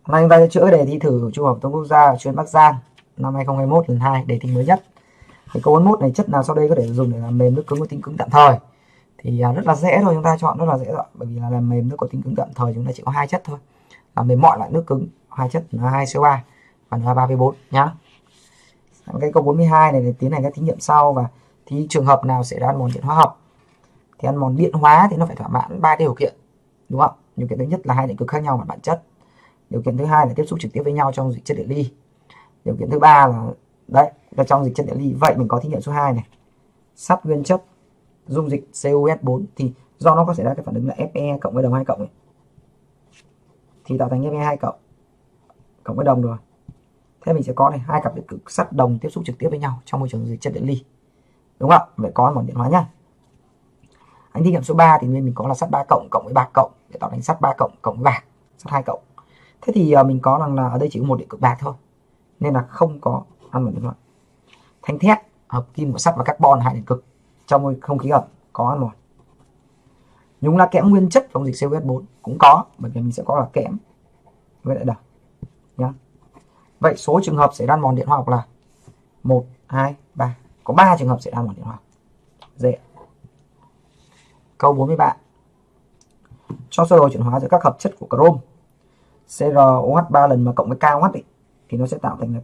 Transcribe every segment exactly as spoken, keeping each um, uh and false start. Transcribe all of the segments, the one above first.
Hôm nay chúng ta sẽ chữa đề thi thử Trung học phổ thông quốc gia chuyên Bắc Giang năm hai không hai mốt lần hai, đề thi mới nhất. Thì câu bốn mươi mốt này, chất nào sau đây có thể dùng để làm mềm nước cứng có tính cứng tạm thời? Thì à, rất là dễ thôi, chúng ta chọn rất là dễ rồi, bởi vì là làm mềm nước có tính cứng tạm thời chúng ta chỉ có hai chất thôi, làm mềm mọi loại nước cứng, hai chất N hai C O ba và N ba V bốn nhá. Cái câu bốn mươi hai này để tiến hành các thí nghiệm sau, và thì trường hợp nào xảy ra ăn mòn điện hóa học? Thì ăn mòn điện hóa thì nó phải thỏa mãn ba điều kiện, đúng không? Điều kiện thứ nhất là hai điện cực khác nhau mặt bản chất. Điều kiện thứ hai là tiếp xúc trực tiếp với nhau trong dịch chất điện ly. Điều kiện thứ ba là đấy là trong dịch chất điện ly. Vậy mình có thí nghiệm số hai này, sắt nguyên chất dung dịch C O S bốn, thì do nó có xảy ra cái phản ứng là Fe cộng với đồng hai cộng ấy, thì tạo thành Fe hai cộng cộng với đồng rồi. Thế mình sẽ có này hai cặp điện cực sắt đồng tiếp xúc trực tiếp với nhau trong môi trường dịch chất điện ly, đúng không? Vậy có một điện hóa nhá. Anh thí nghiệm số ba thì mình có là sắt ba cộng cộng với bạc cộng để tạo thành sắt ba cộng cộng với bạc, sắt hai cộng. Thế thì mình có rằng là ở đây chỉ có một điện cực bạc thôi, nên là không có ăn một điện hóa. Thanh thép, hợp kim của sắt và carbon hai điện cực trong không khí ẩm có ăn một. Nhúng lá kẽm nguyên chất trong dịch C O S bốn cũng có, bởi vì mình sẽ có là kẽm với lại đồng nhá. Vậy số trường hợp xảy ra mòn điện hóa học là một, hai, ba. Có ba trường hợp xảy ra mòn điện hóa học. Dễ. Câu bốn mươi ba. Cho sơ đồ chuyển hóa giữa các hợp chất của chrome CrOH ba lần mà cộng với KOH ấy, thì nó sẽ tạo thành là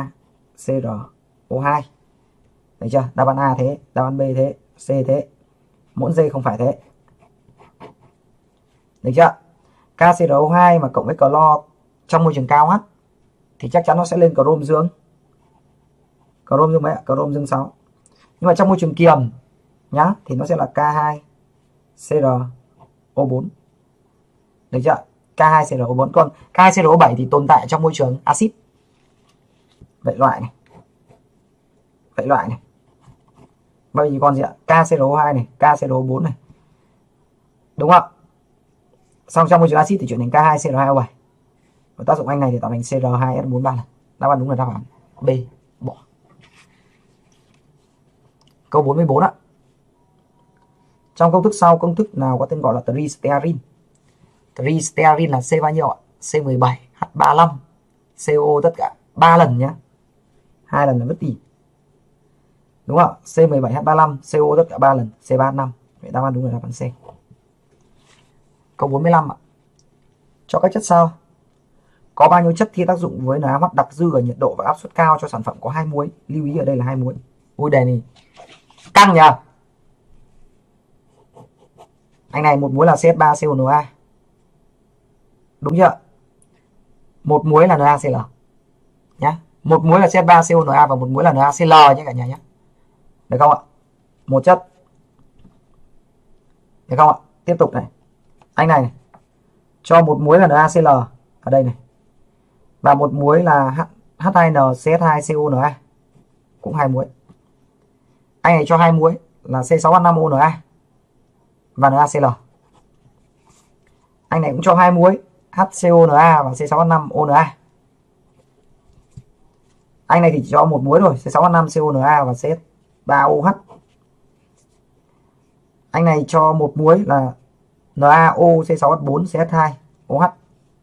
KCrO hai. Thấy chưa? Đáp án A thế, đáp án B thế, C thế. Mỗi D không phải thế. Được chưa? KCrO hai mà cộng với clo trong môi trường KOH thì chắc chắn nó sẽ lên chrome dương. Chrome dương mấy ạ? Chrome dương sáu. Nhưng mà trong môi trường kiềm nhá thì nó sẽ là K hai C r O bốn. Được chưa? K hai C r O bốn. Còn K hai C r O bảy thì tồn tại trong môi trường axit. Vậy loại này. Vậy loại này. Vậy thì còn gì ạ? K C r O hai này, K C r O bốn này. Đúng không? Xong trong môi trường axit thì chuyển thành K hai C r hai O bảy. Và tác dụng anh này thì tạo thành C r hai S bốn ba lần. Đáp án đúng là đáp án B, bỏ. Câu bốn mươi bốn ạ. Trong công thức sau, công thức nào có tên gọi là tristearin? Tristearin là C bao nhiêu ạ? C mười bảy H ba mươi lăm C O tất cả ba lần nhé. Hai lần là vứt đi. Đúng không? C mười bảy H ba mươi lăm C O tất cả ba lần, C ba mươi lăm. Vậy đáp án đúng là đáp án C. Câu bốn mươi lăm ạ. Cho các chất sau, có bao nhiêu chất khi tác dụng với NaOH đặc dư ở nhiệt độ và áp suất cao cho sản phẩm có hai muối? Lưu ý ở đây là hai muối. Ui đề này căng nhỉ. Anh này một muối là C H ba C O N A. Đúng chưa? Một muối là NaCl nhá. Một muối là C H ba C O N A và một muối là NaCl nhé cả nhà nhé. Được không ạ? Một chất. Được không ạ? Tiếp tục này. Anh này, này cho một muối là NaCl ở đây này. Và một muối là H hai N C H hai C O N A. Cũng hai muối. Anh này cho hai muối là C sáu H năm O N A và NaCl. Anh này cũng cho hai muối H C O N A và C sáu H năm O N A. Anh này thì chỉ cho một muối rồi, C sáu H năm C O N A và C H ba O H. Anh này cho một muối là NaO C sáu H bốn C H hai O H.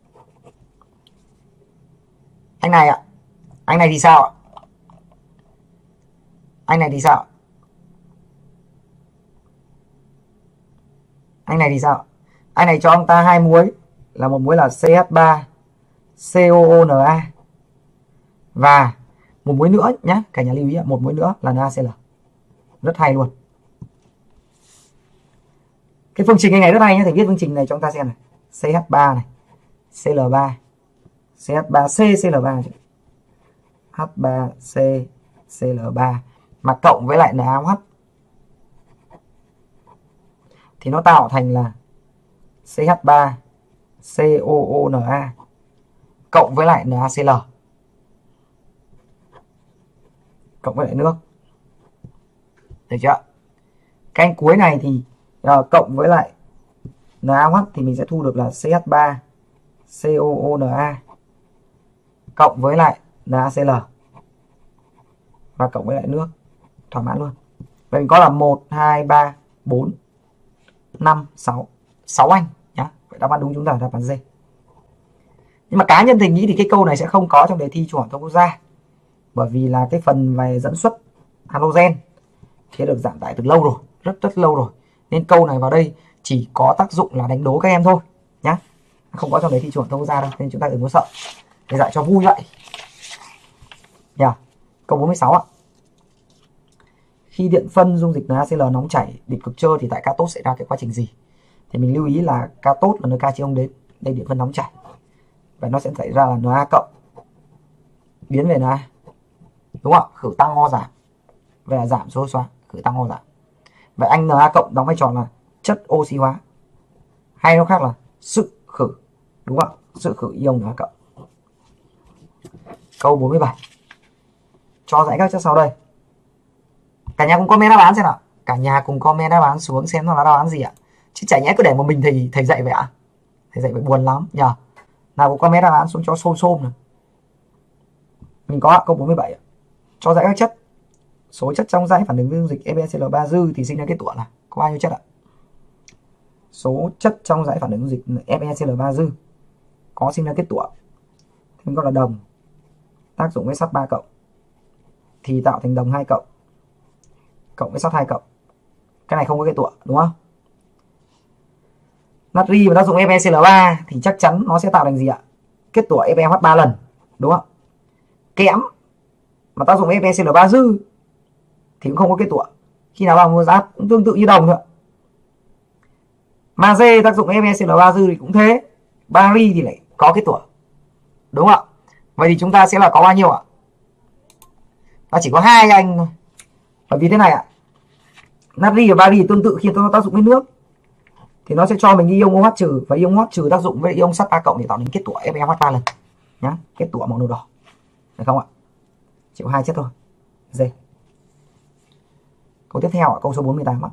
Anh này ạ. Anh này thì sao ạ? Anh này thì sao? Anh này thì sao? Anh này cho ông ta hai muối là một muối là C H ba C O O N A và một muối nữa nhé, cả nhà lưu ý, một muối nữa là NaCl. Rất hay luôn. Cái phương trình này rất hay nhé, thầy viết phương trình này cho chúng ta xem này. C H ba này, C L ba, C H ba C C L ba, H ba C C L ba mà cộng với lại NaOH thì nó tạo thành là C H ba C O O N A cộng với lại NaCl cộng với lại nước. Được chưa? Cái anh cuối này thì uh, cộng với lại NaOH thì mình sẽ thu được là C H ba C O O N A cộng với lại NaCl và cộng với lại nước. Thỏa mãn luôn. Vậy mình có là một, hai, ba, bốn, năm, sáu. sáu anh nhá. Vậy đáp án đúng chúng ta là đáp án D. Nhưng mà cá nhân thì nghĩ thì cái câu này sẽ không có trong đề thi Trung học phổ thông quốc gia, bởi vì là cái phần về dẫn xuất halogen thì được giảm tải từ lâu rồi, rất rất lâu rồi, nên câu này vào đây chỉ có tác dụng là đánh đố các em thôi nhá, không có trong đề thi Trung học phổ thông quốc gia đâu, nên chúng ta đừng có sợ, để dạy cho vui vậy nhá. Yeah. Câu bốn mươi sáu ạ. Khi điện phân dung dịch NaCl nóng chảy điện cực trơ thì tại cathode xảy ra cái quá trình gì? Thì mình lưu ý là cathode là nơi K chia ông đến, đây điện phân nóng chảy, và nó sẽ xảy ra là Na cộng biến về Na, đúng không? Khử tăng O giảm, về là giảm số xóa, khử tăng O giảm. Vậy anh Na cộng đóng vai trò là chất oxy hóa, hay nó khác là sự khử, đúng không? Sự khử ion Na cộng. Câu bốn mươi bảy. Cho giải các chất sau đây. Cả nhà cùng comment đáp án xem nào. Cả nhà cùng comment đáp án xuống xem nó là đáp án gì ạ. Chứ chả nhẽ cứ để một mình thầy thầy dạy vậy ạ. Thầy dạy vậy buồn lắm nhờ. Nào cùng comment đáp án xuống cho xôm xôm này. Mình có câu bốn mươi bảy ạ. Cho giải các chất. Số chất trong dãy phản ứng với dung dịch FeCl ba dư thì sinh ra kết tủa là có bao nhiêu chất ạ? Số chất trong dãy phản ứng dung dịch FeCl ba dư có sinh ra kết tủa thì gọi là đồng, tác dụng với sắt ba cộng thì tạo thành đồng hai cộng cộng với sắt hai cộng. Cái này không có kết tủa, đúng không? Natri và tác dụng FeCl ba thì chắc chắn nó sẽ tạo thành gì ạ? Kết tủa FeOH ba lần, đúng không? Kẽm mà tác dụng FeCl ba dư thì cũng không có kết tủa. Khi nào bằng một giáp cũng tương tự như đồng thôi. Magie tác dụng FeCl ba dư thì cũng thế. Bari thì lại có kết tủa, đúng không ạ? Vậy thì chúng ta sẽ là có bao nhiêu ạ? Ta chỉ có hai anh thôi. Bởi vì thế này ạ, natri và bari tương tự khi nó tác dụng với nước thì nó sẽ cho mình ion OH trừ, và ion OH trừ tác dụng với ion sắt ba cộng để tạo nên kết tủa FeOH ba lần nhá, kết tủa màu nâu đỏ, được không ạ? Chỉ có hai chất thôi. D. Câu tiếp theo câu số bốn mươi tám ạ.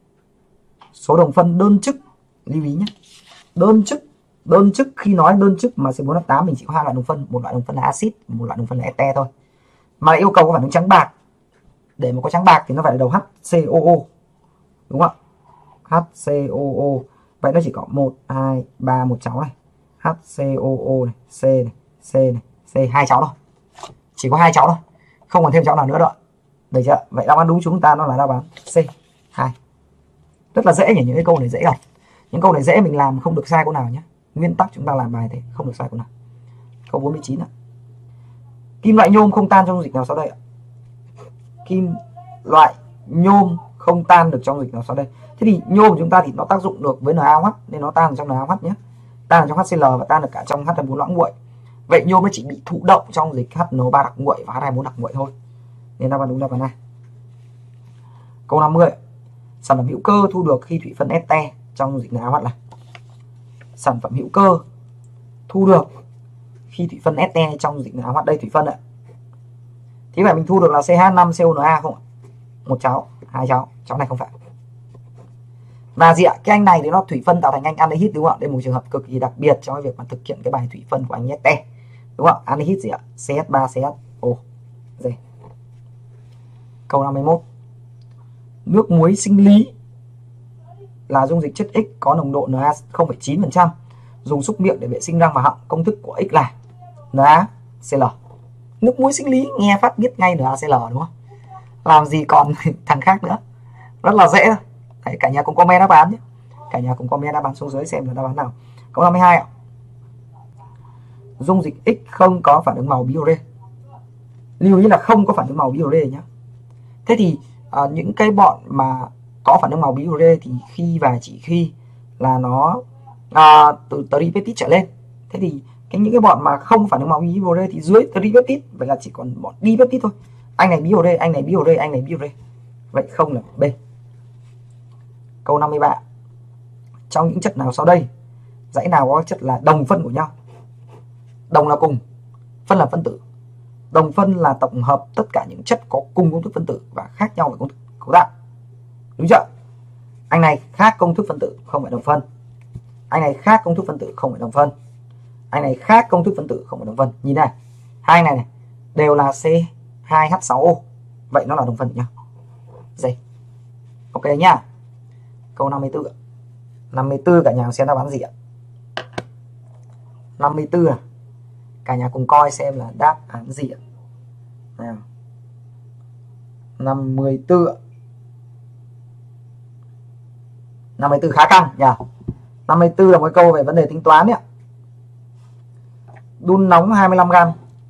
Số đồng phân đơn chức, lưu ý nhé. Đơn chức, đơn chức khi nói đơn chức mà C bốn H tám mình chỉ có hai loại đồng phân, một loại đồng phân là axit, một loại đồng phân là ete thôi. Mà yêu cầu có phản ứng trắng bạc. Để mà có trắng bạc thì nó phải là đầu HCOO. Đúng không ạ? HCOO. Vậy nó chỉ có một, hai, ba, một cháu này. HCOO này, C này, C này, C hai cháu thôi. Chỉ có hai cháu thôi. Không còn thêm cháu nào nữa đâu. Được chưa? Vậy đáp án đúng chúng ta nó là đáp án C hai. Rất là dễ nhỉ, những cái câu này dễ thật. Những câu này dễ mình làm không được sai câu nào nhé. Nguyên tắc chúng ta làm bài thế không được sai câu nào. Câu bốn mươi chín ạ. Kim loại nhôm không tan trong dung dịch nào sau đây ạ? Kim loại nhôm không tan được trong dịch nào sau đây. Thế thì nhôm của chúng ta thì nó tác dụng được với NaOH nên nó tan trong NaOH nhé, tan trong HCl và tan được cả trong H hai bốn loãng nguội. Vậy nhôm nó chỉ bị thụ động trong dịch H N O ba đặc nguội và H hai bốn đặc nguội thôi, nên đáp án đúng đáp án này. Câu năm mươi. Sản phẩm hữu cơ thu được khi thủy phân ete trong dịch NaOH là? Sản phẩm hữu cơ thu được khi thủy phân ete trong dịch NaOH, đây thủy phân ạ. Thế vậy mình thu được là C H năm C O N A không ạ? Một cháu, hai cháu, cháu này không phải. Và gì ạ? Cái anh này thì nó thủy phân tạo thành anh aldehyde, đúng không ạ? Đây là một trường hợp cực kỳ đặc biệt trong cái việc mà thực hiện cái bài thủy phân của anh ete. Đúng không ạ? Aldehyde gì ạ? C H ba C H O. Đây. Câu năm mươi mốt. Nước muối sinh lý là dung dịch chất X có nồng độ Na không phẩy chín phần trăm, dùng súc miệng để vệ sinh răng và họng, công thức của X là NaCl. Nước muối sinh lý nghe phát biết ngay NaCl, đúng không? Làm gì còn thằng khác nữa. Rất là dễ thôi. Đấy, cả nhà cùng comment đáp án nhé. Cả nhà cùng comment đáp án xuống dưới xem là đáp án nào. Câu năm mươi hai ạ. Dung dịch X không có phản ứng màu biore. Lưu ý là không có phản ứng màu biore nhé. Thế thì à, những cái bọn mà có phản ứng màu biore thì khi và chỉ khi là nó à, từ tripeptide trở lên. Thế thì cái những cái bọn mà không phản ứng màu biore thì dưới tripeptide, vậy là chỉ còn bọn dipeptide thôi. Anh này biore, anh này biore, anh này biore. Vậy không là B. Câu năm mươi ba. Trong những chất nào sau đây dãy nào có chất là đồng phân của nhau? Đồng là cùng, phân là phân tử. Đồng phân là tổng hợp tất cả những chất có cùng công thức phân tử và khác nhau về công thức cấu tạo. Đúng chưa? Anh này khác công thức phân tử không phải đồng phân. Anh này khác công thức phân tử không phải đồng phân. Anh này khác công thức phân tử không phải đồng phân. Nhìn này, hai này này đều là C hai H sáu O. Vậy nó là đồng phân nhá. Đây. Ok nhá. Câu năm mươi tư. năm mươi tư cả nhà xem đáp án gì ạ? năm mươi tư à? Cả nhà cùng coi xem là đáp án gì ạ. Nào. năm mươi tư. năm mươi tư khá căng nhỉ. năm mươi tư là một câu về vấn đề tính toán nhé. Đun nóng hai mươi lăm gam.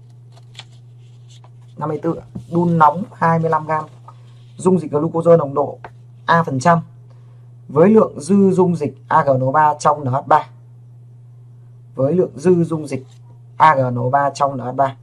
năm mươi tư. Đun nóng hai mươi lăm gam dung dịch glucose nồng độ A phần trăm với lượng dư dung dịch a G N O ba trong N H ba. Với lượng dư dung dịch a G N O ba trong N H ba.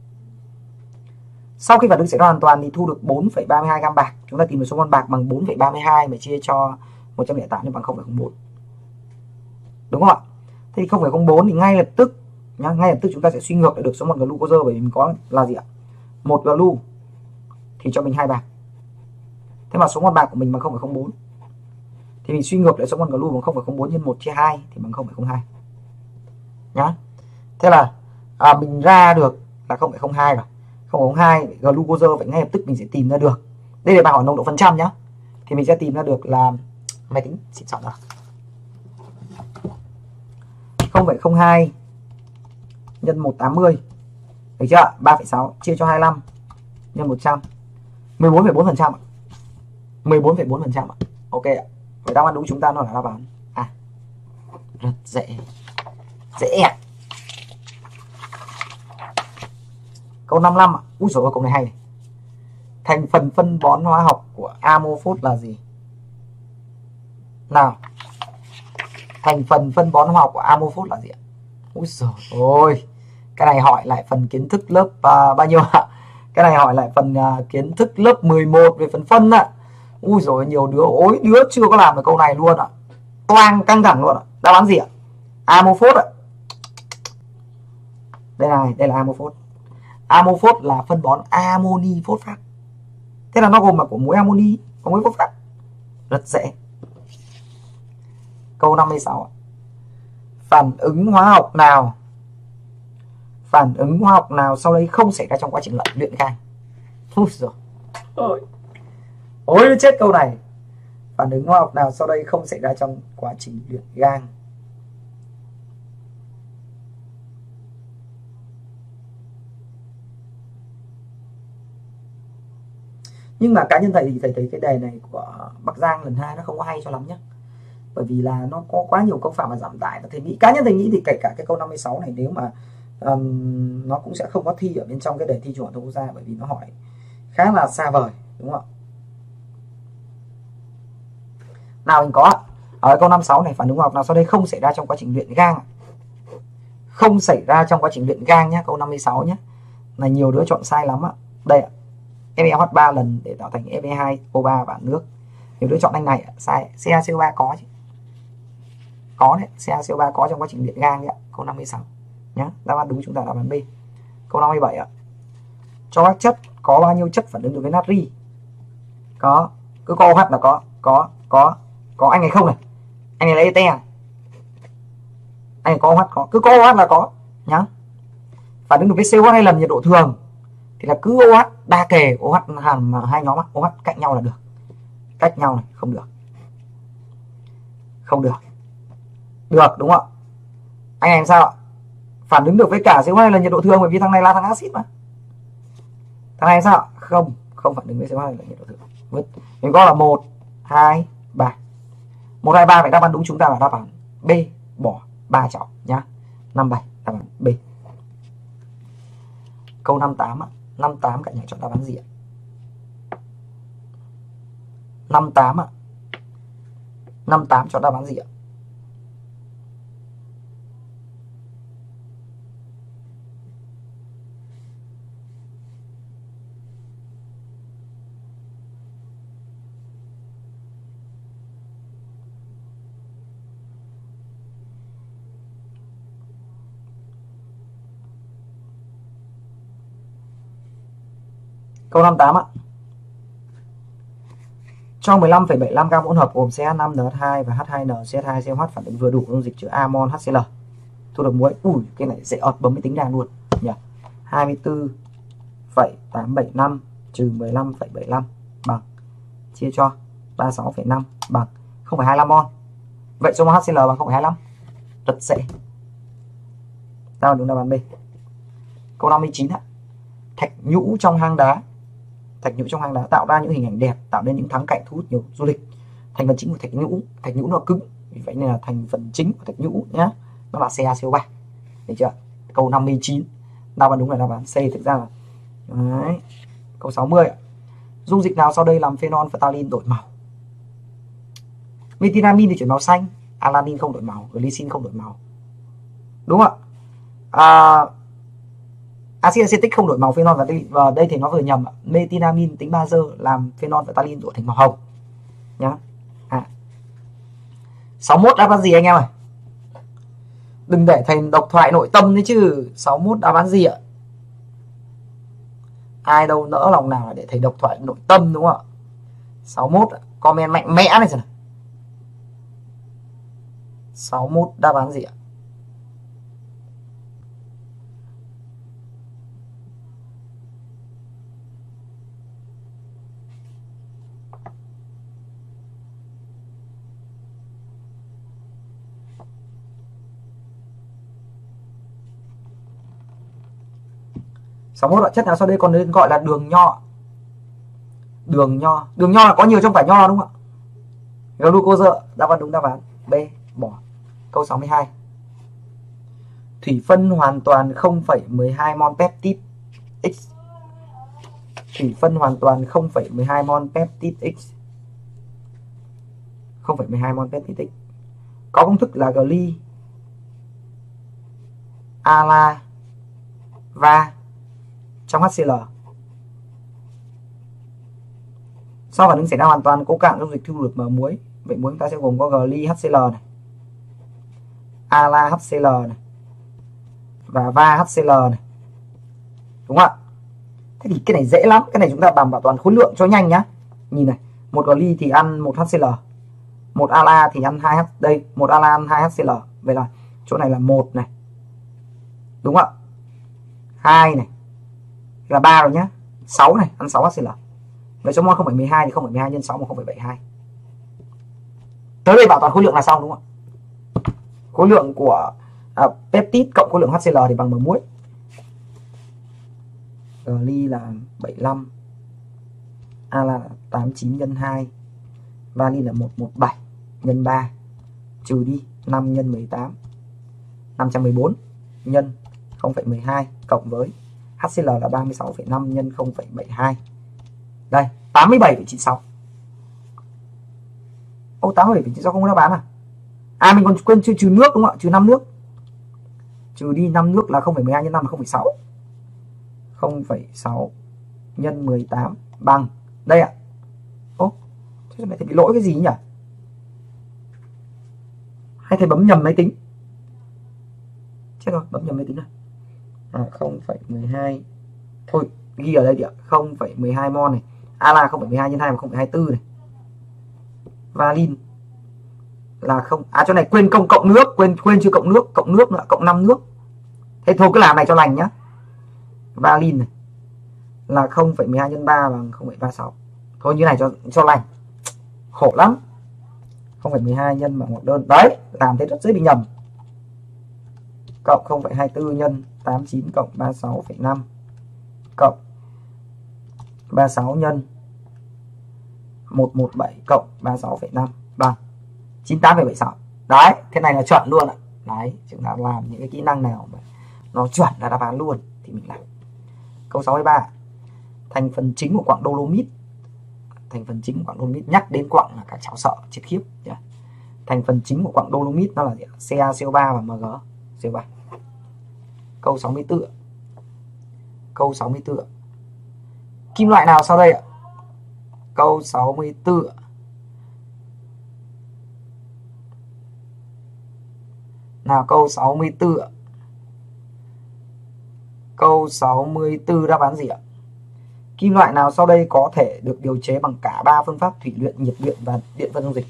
Sau khi phản ứng xảy ra hoàn toàn thì thu được bốn phẩy ba mươi hai gam bạc. Chúng ta tìm được số mol bạc bằng bốn phẩy ba mươi hai mà chia cho một trăm lẻ tám thì bằng không phẩy không bốn. Đúng không ạ? Thế thì không phẩy không bốn thì ngay lập tức nhá, ngay lập tức chúng ta sẽ suy ngược lại được số mol glucose, bởi vì mình có là gì ạ? một glu thì cho mình hai bạc. Thế mà số mol bạc của mình bằng không phẩy không bốn. Thì mình suy ngược lại số mol glu bằng không phẩy không bốn nhân một chia hai thì bằng không phẩy không hai. Nhá. Thế là à, mình ra được là không phẩy không hai rồi. không phẩy không hai glucose, vậy ngay lập tức mình sẽ tìm ra được. Đây là bài hỏi nồng độ phần trăm nhá. Thì mình sẽ tìm ra được là máy tính xịn sỏ rồi. không phẩy không hai nhân một trăm tám mươi. Được chưa? ba phẩy sáu chia cho hai mươi lăm nhân một trăm. mười bốn phẩy bốn phần trăm ạ. mười bốn phẩy bốn phần trăm ạ. Ok ạ. Vậy đáp án đúng chúng ta nó là đáp án A. Rất dễ. Dễ ạ. Câu năm mươi lăm ạ. Úi dồi ôi, câu này hay này. Thành phần phân bón hóa học của Amophos là gì? Nào. Thành phần phân bón hóa học của Amophos là gì ạ? Úi dồi ôi. Cái này hỏi lại phần kiến thức lớp uh, bao nhiêu ạ? Cái này hỏi lại phần uh, kiến thức lớp mười một về phần phân ạ. Ui rồi nhiều đứa, ối đứa chưa có làm được câu này luôn ạ. Toang căng thẳng luôn ạ. Đáp án gì ạ? Amophos ạ. Đây này, đây là Amophos. Amophos là phân bón amoni phốt phát. Thế là nó gồm là của muối amoni, có muối phốt phát. Rất dễ. Câu năm mươi sáu ạ. Phản ứng hóa học nào Phản ứng hóa học nào sau đây không xảy ra trong quá trình luyện gang? Ôi giời ơi. Ôi nó chết câu này. Phản ứng hóa học nào sau đây không xảy ra trong quá trình luyện gang? Nhưng mà cá nhân thầy thì thầy thấy cái đề này của Bắc Giang lần hai nó không có hay cho lắm nhé. Bởi vì là nó có quá nhiều câu phạm mà giảm tải. Và thầy nghĩ, cá nhân thầy nghĩ thì kể cả cái câu năm mươi sáu này nếu mà um, nó cũng sẽ không có thi ở bên trong cái đề thi Trung học phổ thông quốc gia, bởi vì nó hỏi khá là xa vời, đúng không ạ? Nào mình có ở câu năm mươi sáu này, phản ứng hóa học nào sau đây không xảy ra trong quá trình luyện gang? Không xảy ra trong quá trình luyện gang nhé, câu năm mươi sáu nhé. Là nhiều đứa chọn sai lắm ạ. Đây ạ. F e O H ba lần để tạo thành F e hai O ba và nước. Nhiều đứa chọn anh này sai. C a C O ba có chứ. Có đấy, C a C O ba có trong quá trình luyện gang đấy ạ. Câu năm mươi sáu nhé. Đáp án đúng chúng ta là đáp án B. Câu năm mươi bảy ạ. Cho các chất có bao nhiêu chất phản ứng được với natri? Có. Cứ có OH là có. Có. Có. Có anh này không này. Anh này lấy te. Anh này có OH có. Cứ có OH là có nhá. Phản ứng được với C O H hai lần nhiệt độ thường thì là cứ OH đa kề, OH hàm hai nhóm OH cạnh nhau là được. Cách nhau này không được. Không được. Được đúng không ạ? Anh em sao ạ? Phản ứng được với cả C O hai lần nhiệt độ thường bởi vì thằng này là thằng axit mà. Thằng này sao ạ? Không, không phản ứng với C O hai lần nhiệt độ thường. Vứt. Mình có là một, hai, ba. một, hai, ba, vậy đáp án đúng chúng ta là đáp án B, bỏ ba chọn nhá. năm mươi bảy đáp án B. Câu năm mươi tám ạ. năm mươi tám cả nhà chọn đáp án gì ạ? năm mươi tám ạ. năm mươi tám chọn đáp án gì ạ? Câu năm mươi tám ạ. Trong mười lăm phẩy bảy mươi lăm gam hỗn hợp gồm C H năm N H hai và H hai N C H hai C O H phản ứng vừa đủ dung dịch chứa amon H C L. Thu được muối. Ui, cái này dễ ọt, bấm máy tính ra luôn nhỉ. hai mươi tư phẩy tám bảy năm trừ mười lăm phẩy bảy mươi lăm bằng chia cho ba mươi sáu phẩy năm bằng không phẩy hai mươi lăm mol. Vậy số mol H C L bằng không phẩy hai mươi lăm. Rất dễ. Tao đúng đáp án B. Câu năm mươi chín ạ. Thạch nhũ trong hang đá. Thạch nhũ trong hang đá tạo ra những hình ảnh đẹp, tạo nên những thắng cạnh thu hút nhiều du lịch. Thành phần chính của thạch nhũ, thạch nhũ nó cứng, vì vậy nên là thành phần chính của thạch nhũ nhá, nó là xê a xê o ba. Được chưa? Câu năm mươi chín. Đáp án đúng là đáp án C. Thực ra là đấy. Câu sáu mươi ạ. Dung dịch nào sau đây làm phenol phthalate đổi màu? Methylamine thì chuyển màu xanh, alanine không đổi màu, glycine không đổi màu. Đúng không ạ? À, axit acetic không đổi màu phenol phthalate, và đây thì nó vừa nhầm. Methylamine tính bazơ làm phenol phthalate đổi thành màu hồng nhá. À. sáu mươi mốt đáp án gì anh em ơi? Đừng để thành độc thoại nội tâm đấy chứ. sáu mươi mốt đáp án gì ạ? Ai đâu nỡ lòng nào để thầy độc thoại nội tâm, đúng không ạ? sáu mươi mốt comment mạnh mẽ này xem nào. sáu mươi mốt đáp án gì ạ? sáu mươi mốt chất nào sau đây còn nên gọi là đường nho? Đường nho, đường nho là có nhiều trong quả nho đúng không ạ? Glucose, đáp án đúng đáp án B, bỏ. Câu sáu mươi hai. Thủy phân hoàn toàn không phẩy mười hai mol peptide X. Thủy phân hoàn toàn không phẩy mười hai mol peptide X. không phẩy mười hai mol peptide X. Có công thức là gly ala va trong HCl. Sau phản ứng xảy ra hoàn toàn, cố cạn dung dịch thu được m muối. Vậy muối chúng ta sẽ gồm có gly HCl này, ala HCl này và va HCl này. Đúng không ạ? Thế thì cái này dễ lắm, cái này chúng ta bằng bảo toàn khối lượng cho nhanh nhá. Nhìn này, một gly thì ăn một HCl, một ala thì ăn hai H, đây, một ala ăn hai HCl. Vậy là chỗ này là một này. Đúng không ạ? hai này là ba rồi nhá. sáu này ăn sáu HCl. Vậy số mol không phẩy mười hai thì không phẩy mười hai nhân sáu bằng không phẩy bảy hai. Tới đây bảo toàn khối lượng là xong đúng không ạ? Khối lượng của à, peptide cộng khối lượng HCl thì bằng m muối. Gly là bảy mươi lăm, A là tám mươi chín nhân hai, valine là một trăm mười bảy nhân ba, trừ đi năm nhân mười tám, năm trăm mười bốn nhân không phẩy mười hai cộng với HCl là ba mươi sáu phẩy năm nhân không phẩy bảy hai. Đây, tám mươi bảy phẩy chín sáu. Ô, tám mươi bảy phẩy chín sáu không có đáp án à? À, mình còn quên trừ, trừ nước đúng không ạ? Trừ năm nước. Trừ đi năm nước là không phẩy mười hai nhân năm là không phẩy sáu. không phẩy sáu nhân mười tám bằng đây ạ. Ô, thế mày thầy bị lỗi cái gì nhỉ? Hay thầy bấm nhầm máy tính? Chết rồi, bấm nhầm máy tính rồi. À, không phẩy mười hai. Thôi, ghi ở đây đi ạ. không phẩy mười hai mol này. A là không phẩy mười hai nhân hai là không phẩy hai mươi tư này. Valine là không. À, chỗ này quên công cộng nước, quên quên chưa cộng nước, cộng nước nữa, cộng năm nước. Thế thôi cứ làm này cho lành nhá. Valine này là không phẩy mười hai nhân ba bằng không phẩy ba mươi sáu. Thôi như này cho cho lành. Khổ lắm. không phẩy mười hai nhân bằng một đơn. Đấy, làm thế rất dễ bị nhầm. Cộng không phẩy hai mươi tư nhân tám mươi chín cộng ba mươi sáu phẩy năm cộng ba mươi sáu nhân một trăm mười bảy cộng ba mươi sáu phẩy năm bằng chín mươi tám phẩy bảy mươi sáu. Đấy, thế này là chuẩn luôn ạ. Đấy, chúng ta làm những cái kỹ năng nào mà nó chuẩn là đáp án luôn thì mình làm. Câu sáu mươi ba. Thành phần chính của quặng dolomit. Thành phần chính của quặng dolomit, nhắc đến quặng là các cháu sợ chết khiếp. Thành phần chính của quặng dolomit nó là xê a xê o ba và em giê xê o ba. Câu sáu mươi tư. Câu sáu mươi tư. Kim loại nào sau đây ạ? Câu sáu mươi tư. Nào câu sáu mươi tư. Câu sáu mươi tư đáp án gì ạ? Kim loại nào sau đây có thể được điều chế bằng cả ba phương pháp thủy luyện, nhiệt luyện và điện phân dung dịch?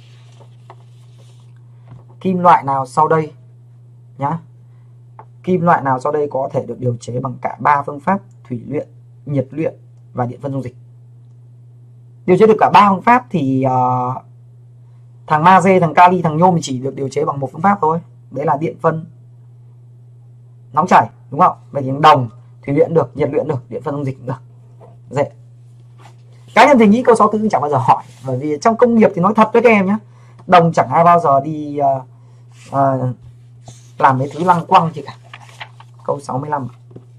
Kim loại nào sau đây nhá? Kim loại nào sau đây có thể được điều chế bằng cả ba phương pháp thủy luyện, nhiệt luyện và điện phân dung dịch? Điều chế được cả ba phương pháp thì uh, thằng magie, thằng kali, thằng nhôm chỉ được điều chế bằng một phương pháp thôi. Đấy là điện phân nóng chảy, đúng không? Vậy thì đồng thủy luyện được, nhiệt luyện được, điện phân dung dịch cũng được. Dễ. Cá nhân thì nghĩ câu sáu tư chẳng bao giờ hỏi, bởi vì trong công nghiệp thì nói thật với các em nhé, đồng chẳng ai bao giờ đi uh, uh, làm mấy thứ lăng quăng gì cả. Câu sáu mươi lăm.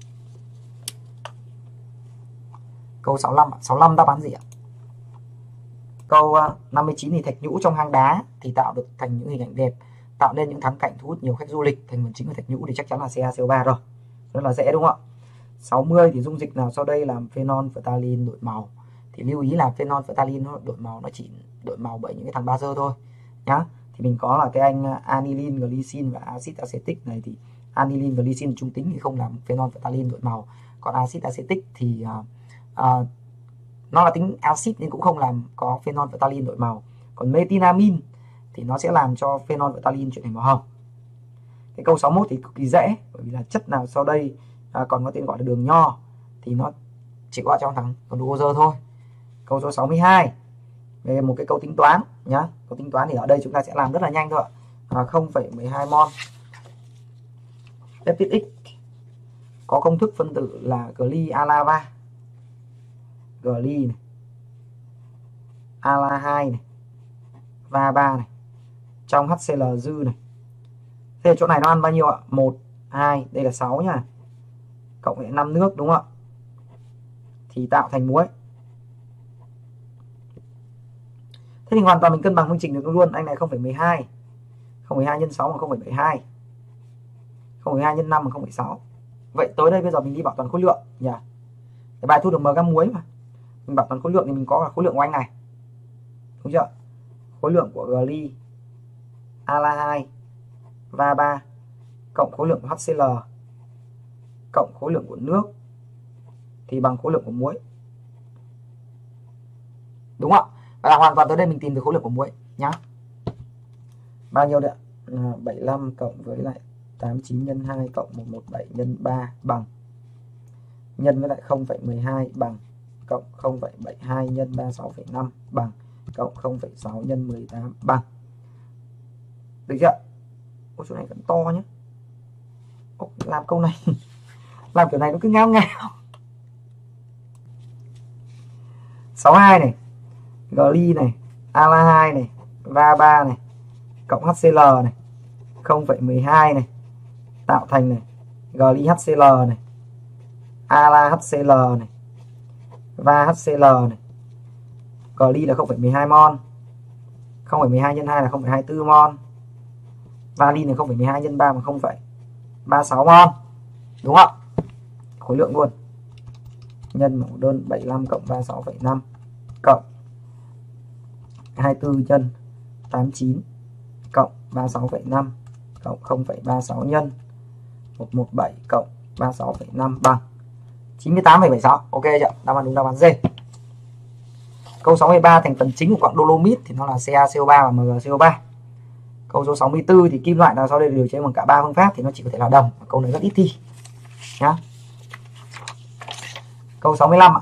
Câu sáu mươi lăm, sáu mươi lăm đáp án gì ạ? Câu uh, năm mươi chín thì thạch nhũ trong hang đá thì tạo được thành những hình ảnh đẹp, tạo nên những thắng cảnh thu hút nhiều khách du lịch. Thành phần chính của thạch nhũ thì chắc chắn là xê a xê o ba rồi. Rất là dễ đúng không ạ? sáu mươi thì dung dịch nào sau đây làm phenol phthalate đổi màu? Thì lưu ý là phenol phthalate nó đổi màu, nó chỉ đổi màu bởi những cái thằng bazơ thôi nhá. Thì mình có là cái anh aniline glycine và axit acetic này, thì aniline glycine trung tính thì không làm phenol phthalate đổi màu, còn axit acetic thì uh, uh, nó là tính axit nên cũng không làm có phenol phthalate đổi màu. Còn methylamine thì nó sẽ làm cho phenol phthalate chuyển thành màu hồng. Cái câu sáu mươi mốt thì cực kỳ dễ, bởi vì là chất nào sau đây à, còn có tên gọi là đường nho thì nó chỉ có trong thằng glucose thôi. Câu số sáu mươi hai về một cái câu tính toán nhá. Câu tính toán thì ở đây chúng ta sẽ làm rất là nhanh thôi ạ. À, không phẩy mười hai mol peptide X có công thức phân tử là gly ala ba, gly này, ala hai này, va ba này, trong hát xê lờ dư này. Thế chỗ này nó ăn bao nhiêu ạ? một, hai, đây là sáu nhá. Cộng với năm nước đúng không ạ? Thì tạo thành muối. Thế thì hoàn toàn mình cân bằng phương trình được luôn. Anh này không phẩy mười hai. không phẩy hai nhân sáu bằng không phẩy bảy hai. không phẩy hai nhân năm bằng không phẩy sáu. Vậy tới đây bây giờ mình đi bảo toàn khối lượng nhỉ? Cái bài thu được m gam muối mà. Mình bảo toàn khối lượng thì mình có là khối lượng của anh này. Đúng chưa? Khối lượng của gly ala hai va ba cộng khối lượng của hát xê lờ cộng khối lượng của nước thì bằng khối lượng của muối. Đúng không ạ? Và là hoàn toàn tới đây mình tìm được khối lượng của muối nhá. Bao nhiêu đấy ạ? À, bảy mươi lăm cộng với lại tám mươi chín nhân hai cộng một trăm mười bảy nhân ba bằng, nhân với lại không phẩy mười hai bằng, cộng không phẩy bảy hai nhân ba mươi sáu phẩy năm bằng, cộng không phẩy sáu nhân mười tám bằng. Được chưa? Ôi, chỗ này vẫn to nhé. Ồ, làm câu này làm kiểu này nó cứ ngao ngao. sáu mươi hai này, gly này, ala hai này, va ba này, cộng hát xê lờ này, không phẩy mười hai này, tạo thành này, gly hát xê lờ này, ala hát xê lờ này, va hát xê lờ này. Gly là không phẩy mười hai mol. không phẩy mười hai nhân hai là không phẩy hai mươi tư mol. Valin là không phẩy mười hai nhân ba bằng không phẩy ba mươi sáu mol. Đúng không? Khối lượng luôn. Nhân mẫu đơn bảy mươi lăm cộng ba mươi sáu phẩy năm cộng hai mươi tư nhân tám mươi chín cộng ba mươi sáu phẩy năm cộng không phẩy ba mươi sáu nhân một trăm mười bảy cộng ba mươi sáu phẩy năm bằng chín mươi tám phẩy bảy mươi sáu. Ok chưa? Đáp án đúng, đáp án D. Câu sáu mươi ba, thành phần chính của quặng dolomit thì nó là xê a xê o ba và em giê xê o ba. Câu số sáu mươi tư thì kim loại nào sau đây được điều chế bằng cả ba phương pháp thì nó chỉ có thể là đồng. Câu này rất ít thi nhá. Câu sáu mươi lăm ạ.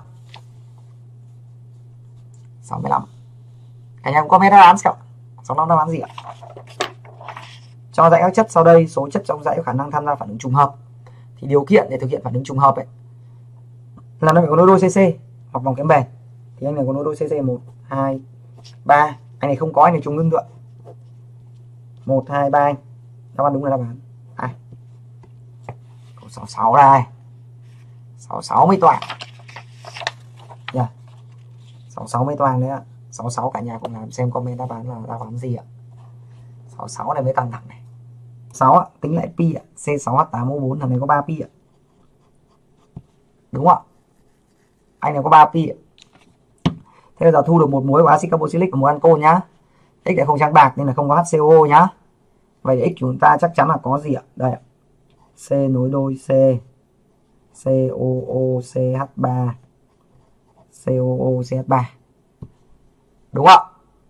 sáu mươi lăm. Anh em comment đáp án xem. sáu mươi lăm đáp án gì ạ? Cho dãy các chất sau đây, số chất trong dãy có khả năng tham gia phản ứng trùng hợp. Thì điều kiện để thực hiện phản ứng trùng hợp ấy là nó phải có nối đôi xê xê hoặc vòng kém bền. Thì anh này có nối đôi xê xê một, hai, ba. Anh này không có, anh này trùng ngưng được. một, hai, ba anh. Đáp án đúng là đáp án hai. Câu sáu mươi sáu đây. sáu mươi sáu mới toàn. Yeah. sáu mươi sáu mới toàn đấy ạ. sáu mươi sáu cả nhà cùng làm xem comment đáp án là đáp án gì ạ? sáu mươi sáu này mới căng thẳng này. sáu ạ, tính lại pi ạ, xê sáu hát tám o bốn thằng này có ba pi ạ. Đúng ạ. Anh này có ba pi ạ. Thế bây giờ thu được một muối của axit carboxylic và một ancol nhá. X lại không trắng bạc nên là không có hát xê o nhá. Vậy X chúng ta chắc chắn là có gì ạ? Đây ạ. C nối đôi C, xê o o xê hát ba, xê o o xê hát ba. Đúng ạ.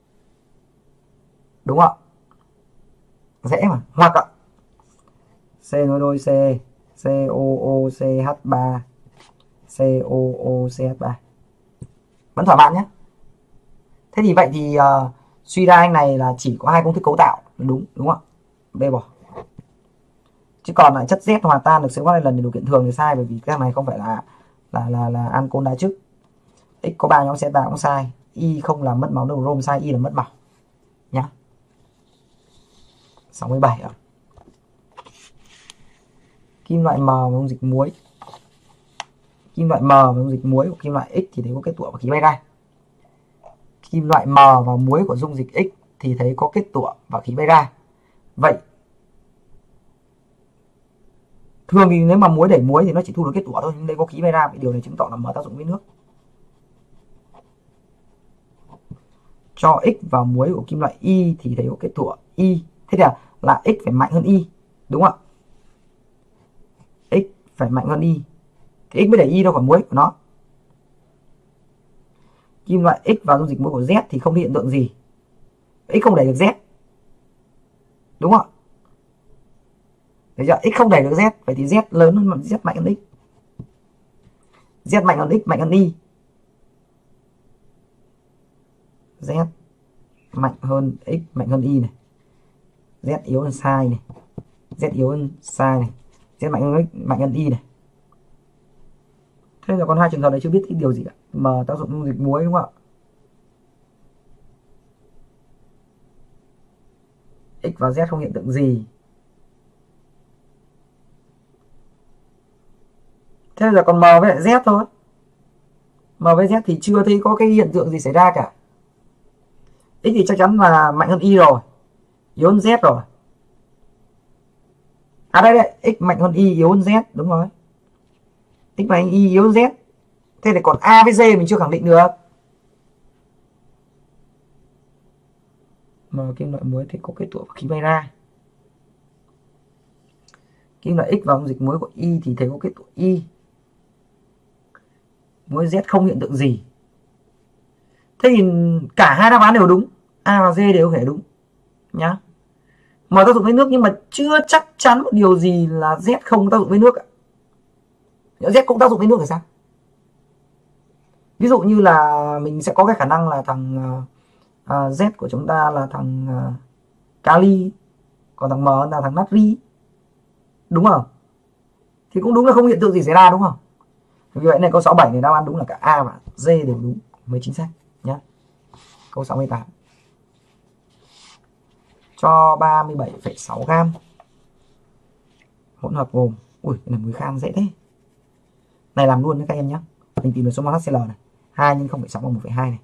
Đúng ạ. Dễ mà. Hoặc ạ. C nối đôi C, xê o o xê hát ba, xê o o xê hát ba. Vẫn thỏa mãn nhé. Thế thì vậy thì uh, suy ra anh này là chỉ có hai công thức cấu tạo. Đúng, đúng không ạ? B bỏ. Chứ còn lại chất Z hòa tan được xê o hai lần thì điều kiện thường thì sai, bởi vì cái này không phải là là là là ancol đa chức. X có ba nhóm xê ba cũng sai, Y không làm mất máu đồng rôm sai, Y là mất máu nhá. sáu mươi bảy ạ. Kim loại M và dung dịch muối. Kim loại M và dung dịch muối của kim loại X thì thấy có kết tủa và khí bay ra. Kim loại M và muối của dung dịch X thì thấy có kết tủa và khí bay ra. Vậy thường thì nếu mà muối đẩy muối thì nó chỉ thu được kết tủa thôi, nhưng đây có khí bay ra, vì điều này chứng tỏ là M tác dụng với nước. Cho X vào muối của kim loại Y thì thấy có kết tủa Y. Thế thì là, là X phải mạnh hơn Y, đúng không ạ? X phải mạnh hơn Y thì X mới đẩy Y ra khỏi muối của nó. Kim loại X vào dung dịch muối của Z thì không hiện tượng gì, X không đẩy được Z, đúng không ạ? Đấy chưa? X không đẩy được Z, vậy thì Z lớn hơn, Z mạnh hơn X. Z mạnh hơn X mạnh hơn Y. Z mạnh hơn X mạnh hơn Y này. Z yếu hơn sai này. Z yếu hơn sai này. Z mạnh hơn X mạnh hơn Y này. Thế là còn hai trường hợp này chưa biết cái điều gì cả. M tác dụng dung dịch muối, đúng không ạ? X và Z không hiện tượng gì. Thế là còn M với lại Z thôi. M với Z thì chưa thấy có cái hiện tượng gì xảy ra cả. X thì chắc chắn là mạnh hơn Y rồi, yếu hơn Z rồi. À đây đây, X mạnh hơn Y, yếu hơn Z, đúng rồi. X mạnh hơn Y, yếu hơn Z. Thế thì còn A với D mình chưa khẳng định được. M kim loại muối thì có kết tủa và khí bay ra. Kim loại X vào dung dịch muối của Y thì thấy có kết tủa Y. Muối Z không hiện tượng gì. Thế thì cả hai đáp án đều đúng, A và D đều có thể đúng nhá. M tác dụng với nước nhưng mà chưa chắc chắn một điều gì là Z không tác dụng với nước. Nếu Z cũng tác dụng với nước thì sao? Ví dụ như là mình sẽ có cái khả năng là thằng uh, Z của chúng ta là thằng uh, kali, còn thằng M là thằng natri, đúng không? Thì cũng đúng là không hiện tượng gì xảy ra, đúng không? Vì vậy này câu sáu mươi bảy này đáp án đúng là cả A và D đều đúng mới chính xác nhé. Câu sáu mươi tám. Cho ba mươi bảy phẩy sáu gam hỗn hợp gồm, ui cái này mới khan dễ thế. Này làm luôn với các em nhé. Mình tìm được số mol hát xê lờ này, hai nhân không phẩy sáu bằng một phẩy hai này.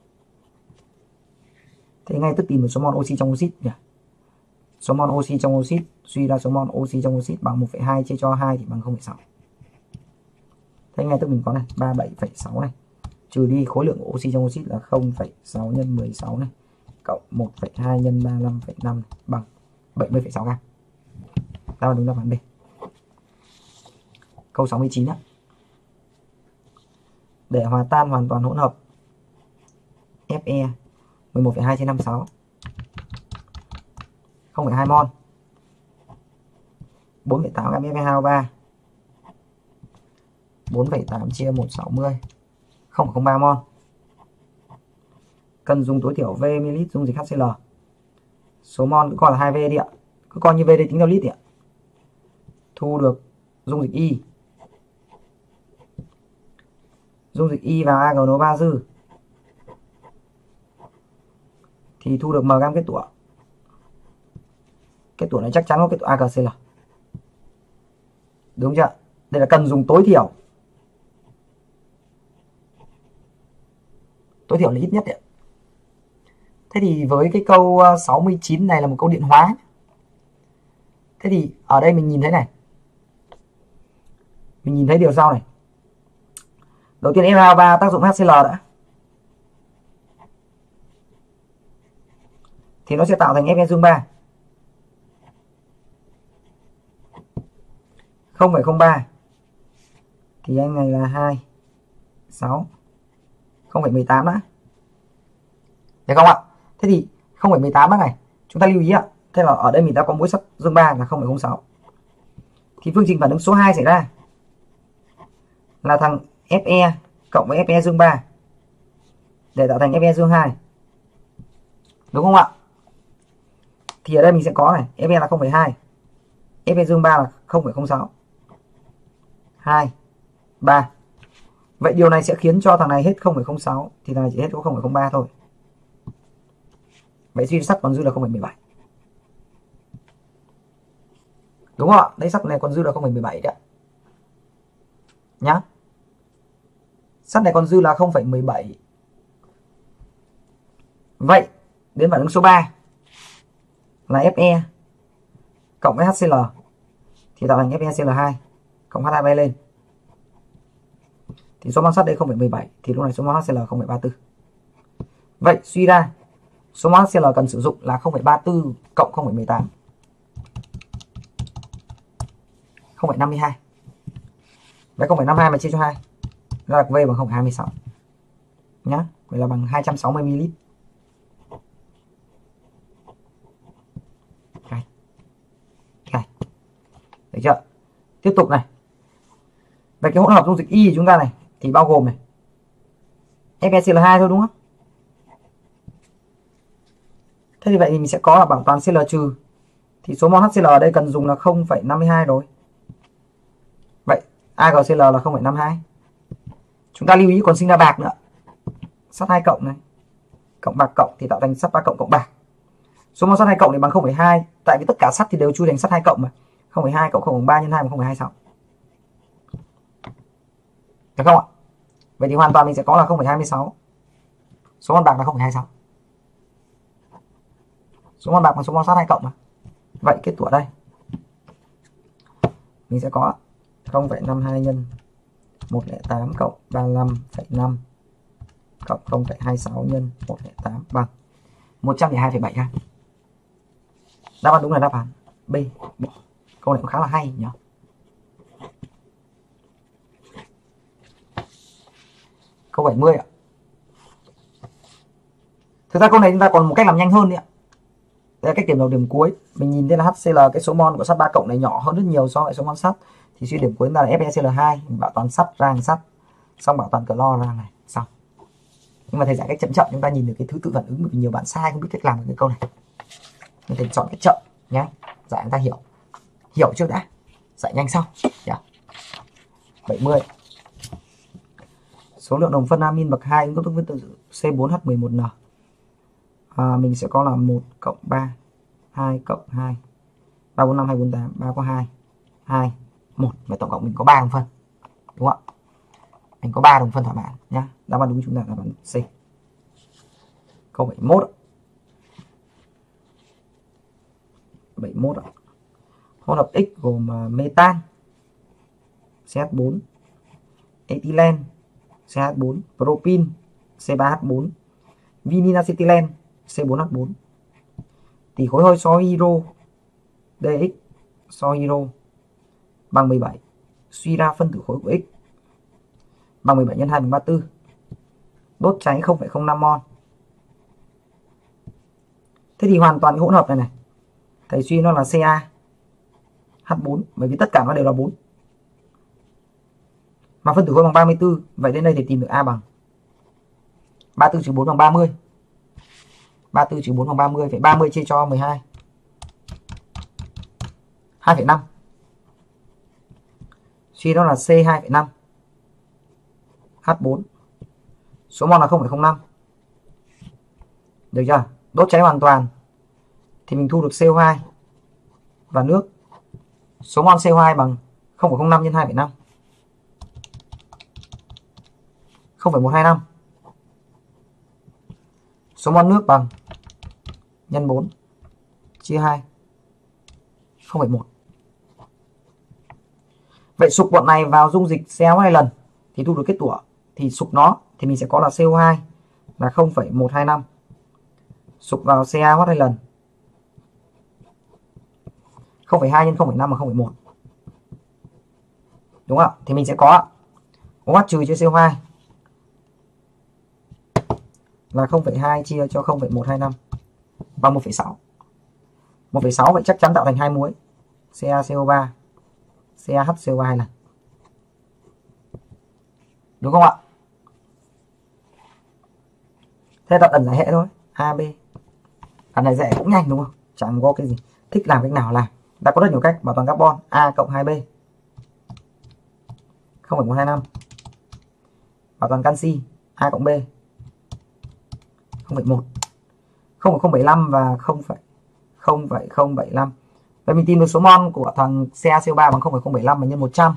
Thế ngay tức tìm được số mol oxy trong oxit nhỉ. Số mol oxy trong oxit suy ra số mol oxy trong oxit bằng một phẩy hai chia cho hai thì bằng không phẩy sáu. Thế ngay tức mình có này, ba mươi bảy phẩy sáu này, trừ đi khối lượng của oxy trong oxit là không phẩy sáu nhân mười sáu này, cộng một phẩy hai nhân ba mươi lăm phẩy năm bằng bảy mươi phẩy sáu gam. Đáp án đúng đáp án B. Câu sáu mươi chín á. Để hòa tan hoàn toàn hỗn hợp Fe mười một phẩy hai trên năm mươi sáu, không phẩy hai mol, bốn phẩy tám gam Fe hai O ba, bốn phẩy tám chia một trăm sáu mươi, không phẩy không ba mol. Cần dùng tối thiểu V ml dung dịch hát xê lờ. Số mol cứ coi là hai V đi ạ. Cứ coi như V đây tính theo lít đi ạ. Thu được dung dịch Y. Dung dịch Y vào a giê en o ba dư thì thu được M gam kết tủa. Kết tủa này chắc chắn có kết tủa a giê xê lờ. Đúng chưa? Đây là cần dùng tối thiểu. Tối thiểu là ít nhất đấy. Thế thì với cái câu sáu mươi chín này là một câu điện hóa. Thế thì ở đây mình nhìn thấy này. Mình nhìn thấy điều sau này. Đầu tiên F hai O ba tác dụng hát xê lờ đã. Thì nó sẽ tạo thành Fe dương ba. không phẩy không ba. Thì anh này là hai, sáu, không phẩy mười tám đã. Được không ạ? Thế thì không phẩy mười tám đó này, chúng ta lưu ý ạ. Thế là ở đây mình đã có mối sắt dương ba là không phẩy không sáu. Thì phương trình phản ứng số hai xảy ra là thằng Fe cộng với Fe dương ba để tạo thành Fe dương hai. Đúng không ạ? Thì ở đây mình sẽ có này, Fe là không phẩy hai. Fe dương ba là không phẩy không sáu. hai, ba. Vậy điều này sẽ khiến cho thằng này hết không phẩy không sáu thì thằng này chỉ hết có không phẩy không ba thôi. Vậy suy sắt còn dư là không phẩy mười bảy. Đúng không ạ? Đây sắt này còn dư là không phẩy mười bảy đấy. Nhá. Sắt này còn dư là không phẩy mười bảy. Vậy đến phản ứng số ba là Fe cộng với hát xê lờ thì tạo thành FeCl hai cộng H hai bay lên. Thì số mol sắt đây không phẩy mười bảy thì lúc này số mol hát xê lờ không phẩy ba mươi tư. Vậy suy ra số mol hát xê lờ cần sử dụng là không phẩy ba mươi tư cộng không phẩy mười tám. không phẩy năm mươi hai. Vậy không phẩy năm mươi hai mà chia cho hai ra được V bằng không phẩy hai mươi sáu. Nhá, vậy là bằng hai trăm sáu mươi mi li lít. Đây. Đây. Được chưa? Tiếp tục này. Về cái hỗn hợp dung dịch Y của chúng ta này thì bao gồm này FeCl hai thôi đúng không? Thế thì vậy thì mình sẽ có là bảo toàn Cl trừ thì số mol hát xê lờ ở đây cần dùng là không phẩy năm mươi hai rồi. Vậy AgCl là không phẩy năm mươi hai. Chúng ta lưu ý còn sinh ra bạc nữa. Sắt hai cộng này cộng bạc cộng thì tạo thành sắt ba cộng cộng bạc. Số mol sắt hai cộng thì bằng không phẩy hai, tại vì tất cả sắt thì đều chui thành sắt hai cộng mà. không phẩy hai cộng không phẩy ba nhân hai bằng không phẩy hai sáu. Được không ạ? Vậy thì hoàn toàn mình sẽ có là không phẩy hai mươi sáu. Số mol bạc là không phẩy hai mươi sáu. Số mol bạc bằng số mol sắt hai cộng mà. Vậy kết tủa đây mình sẽ có không phẩy năm mươi hai nhân một phẩy không tám cộng ba mươi lăm phẩy năm cộng không phẩy hai mươi sáu nhân một phẩy tám bằng một trăm lẻ hai phẩy bảy gam. Đáp án đúng là đáp án B. Câu này cũng khá là hay nhỉ. Câu bảy mươi ạ. Thực ra câu này chúng ta còn một cách làm nhanh hơn đấy ạ. Đây là cách điểm đầu điểm cuối. Mình nhìn thấy là hát xê lờ cái số mol của sắt ba cộng này nhỏ hơn rất nhiều so với số mol sắt. Thì suy điểm cuối chúng ta là FeCl hai, mình bảo toàn sắt ra hàng sắt, xong bảo toàn clo ra này, xong. Nhưng mà thầy giải cách chậm chậm chúng ta nhìn được cái thứ tự phản ứng, bởi vì nhiều bạn sai không biết cách làm được cái câu này. Nên thầy chọn cách chậm nhé, giải chúng ta hiểu. Hiểu trước đã, giải nhanh sau. Yeah. bảy mươi. Số lượng đồng phân amin bậc hai ứng tốc phân tử C bốn H mười một N. À, mình sẽ có là một cộng ba, hai cộng hai, ba bốn năm hai bốn tám, ba có hai, hai, một. Và tổng cộng mình có ba đồng phân. Đúng không ạ? Mình có ba đồng phân thỏa mãn nhá. Đáp án đúng chúng ta là đáp án C. Câu bảy mươi mốt. bảy mươi mốt ạ. Hỗn hợp X gồm metan C H bốn, ethylene C H bốn, propin C ba H bốn, vinylacetylene C bốn H bốn. Tỷ khối hơi so hydro D X so hydro bằng mười bảy. Suy ra phân tử khối của X bằng mười bảy nhân hai bằng ba mươi tư. Đốt cháy không phẩy không năm mol. Thế thì hoàn toàn cái hỗn hợp này này thầy suy nó là Ca H bốn, bởi vì tất cả nó đều là bốn. Mà phân tử khối bằng ba mươi tư, vậy đến đây thì tìm được A bằng ba mươi tư trừ bốn bằng ba mươi. ba mươi tư trừ bốn bằng ba mươi, phải ba mươi chia cho mười hai. hai phẩy năm. Suy đó là C hai phẩy năm H bốn. Số mol là không phẩy không năm. Được chưa? Đốt cháy hoàn toàn thì mình thu được C O hai và nước. Số mol C O hai bằng không phẩy không năm nhân hai phẩy năm. không phẩy một hai năm. Số mol nước bằng nhân bốn chia hai, không phẩy một. Vậy sục bọn này vào dung dịch CaO hai lần thì thu được kết tủa. Thì sục nó thì mình sẽ có là C O hai là không phẩy một hai năm. Sục vào CaO hai lần không phẩy hai nhân không phẩy năm bằng không phẩy một. Đúng không? Thì mình sẽ có OH trừ chia C O hai là không phẩy hai chia cho không phẩy một hai năm bằng một phẩy sáu. một phẩy sáu vậy chắc chắn tạo thành hai muối CaCO ba, CaHCO hai lần. Đúng không ạ? Thế đặt ẩn giải hệ thôi, A B. Đoạn này dễ cũng nhanh đúng không? Chẳng có cái gì, thích làm cách nào làm. Ta có rất nhiều cách bảo toàn carbon. A cộng hai B không phẩy một hai năm. Bảo toàn canxi A cộng B không phẩy một, không phẩy không bảy lăm và không phẩy không bảy lăm. Vậy mình tìm được số mol của thằng CaCO ba bằng không phẩy không bảy lăm mà nhân một trăm.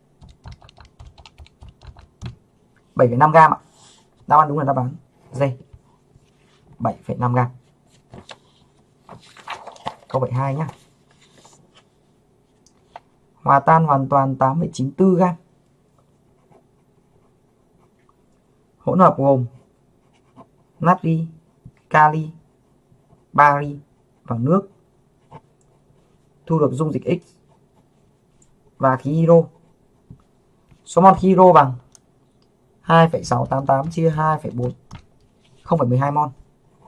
bảy phẩy năm gam ạ. Đáp án đúng là đáp án D. bảy phẩy năm gam. Câu bảy mươi hai nhá. Hòa tan hoàn toàn tám phẩy chín tư gam. Hỗn hợp gồm natri, kali, bari và nước. Thu được dung dịch X và khí hydro. Số mol khí hydro bằng hai phẩy sáu tám tám chia hai phẩy bốn, không phẩy mười hai mol.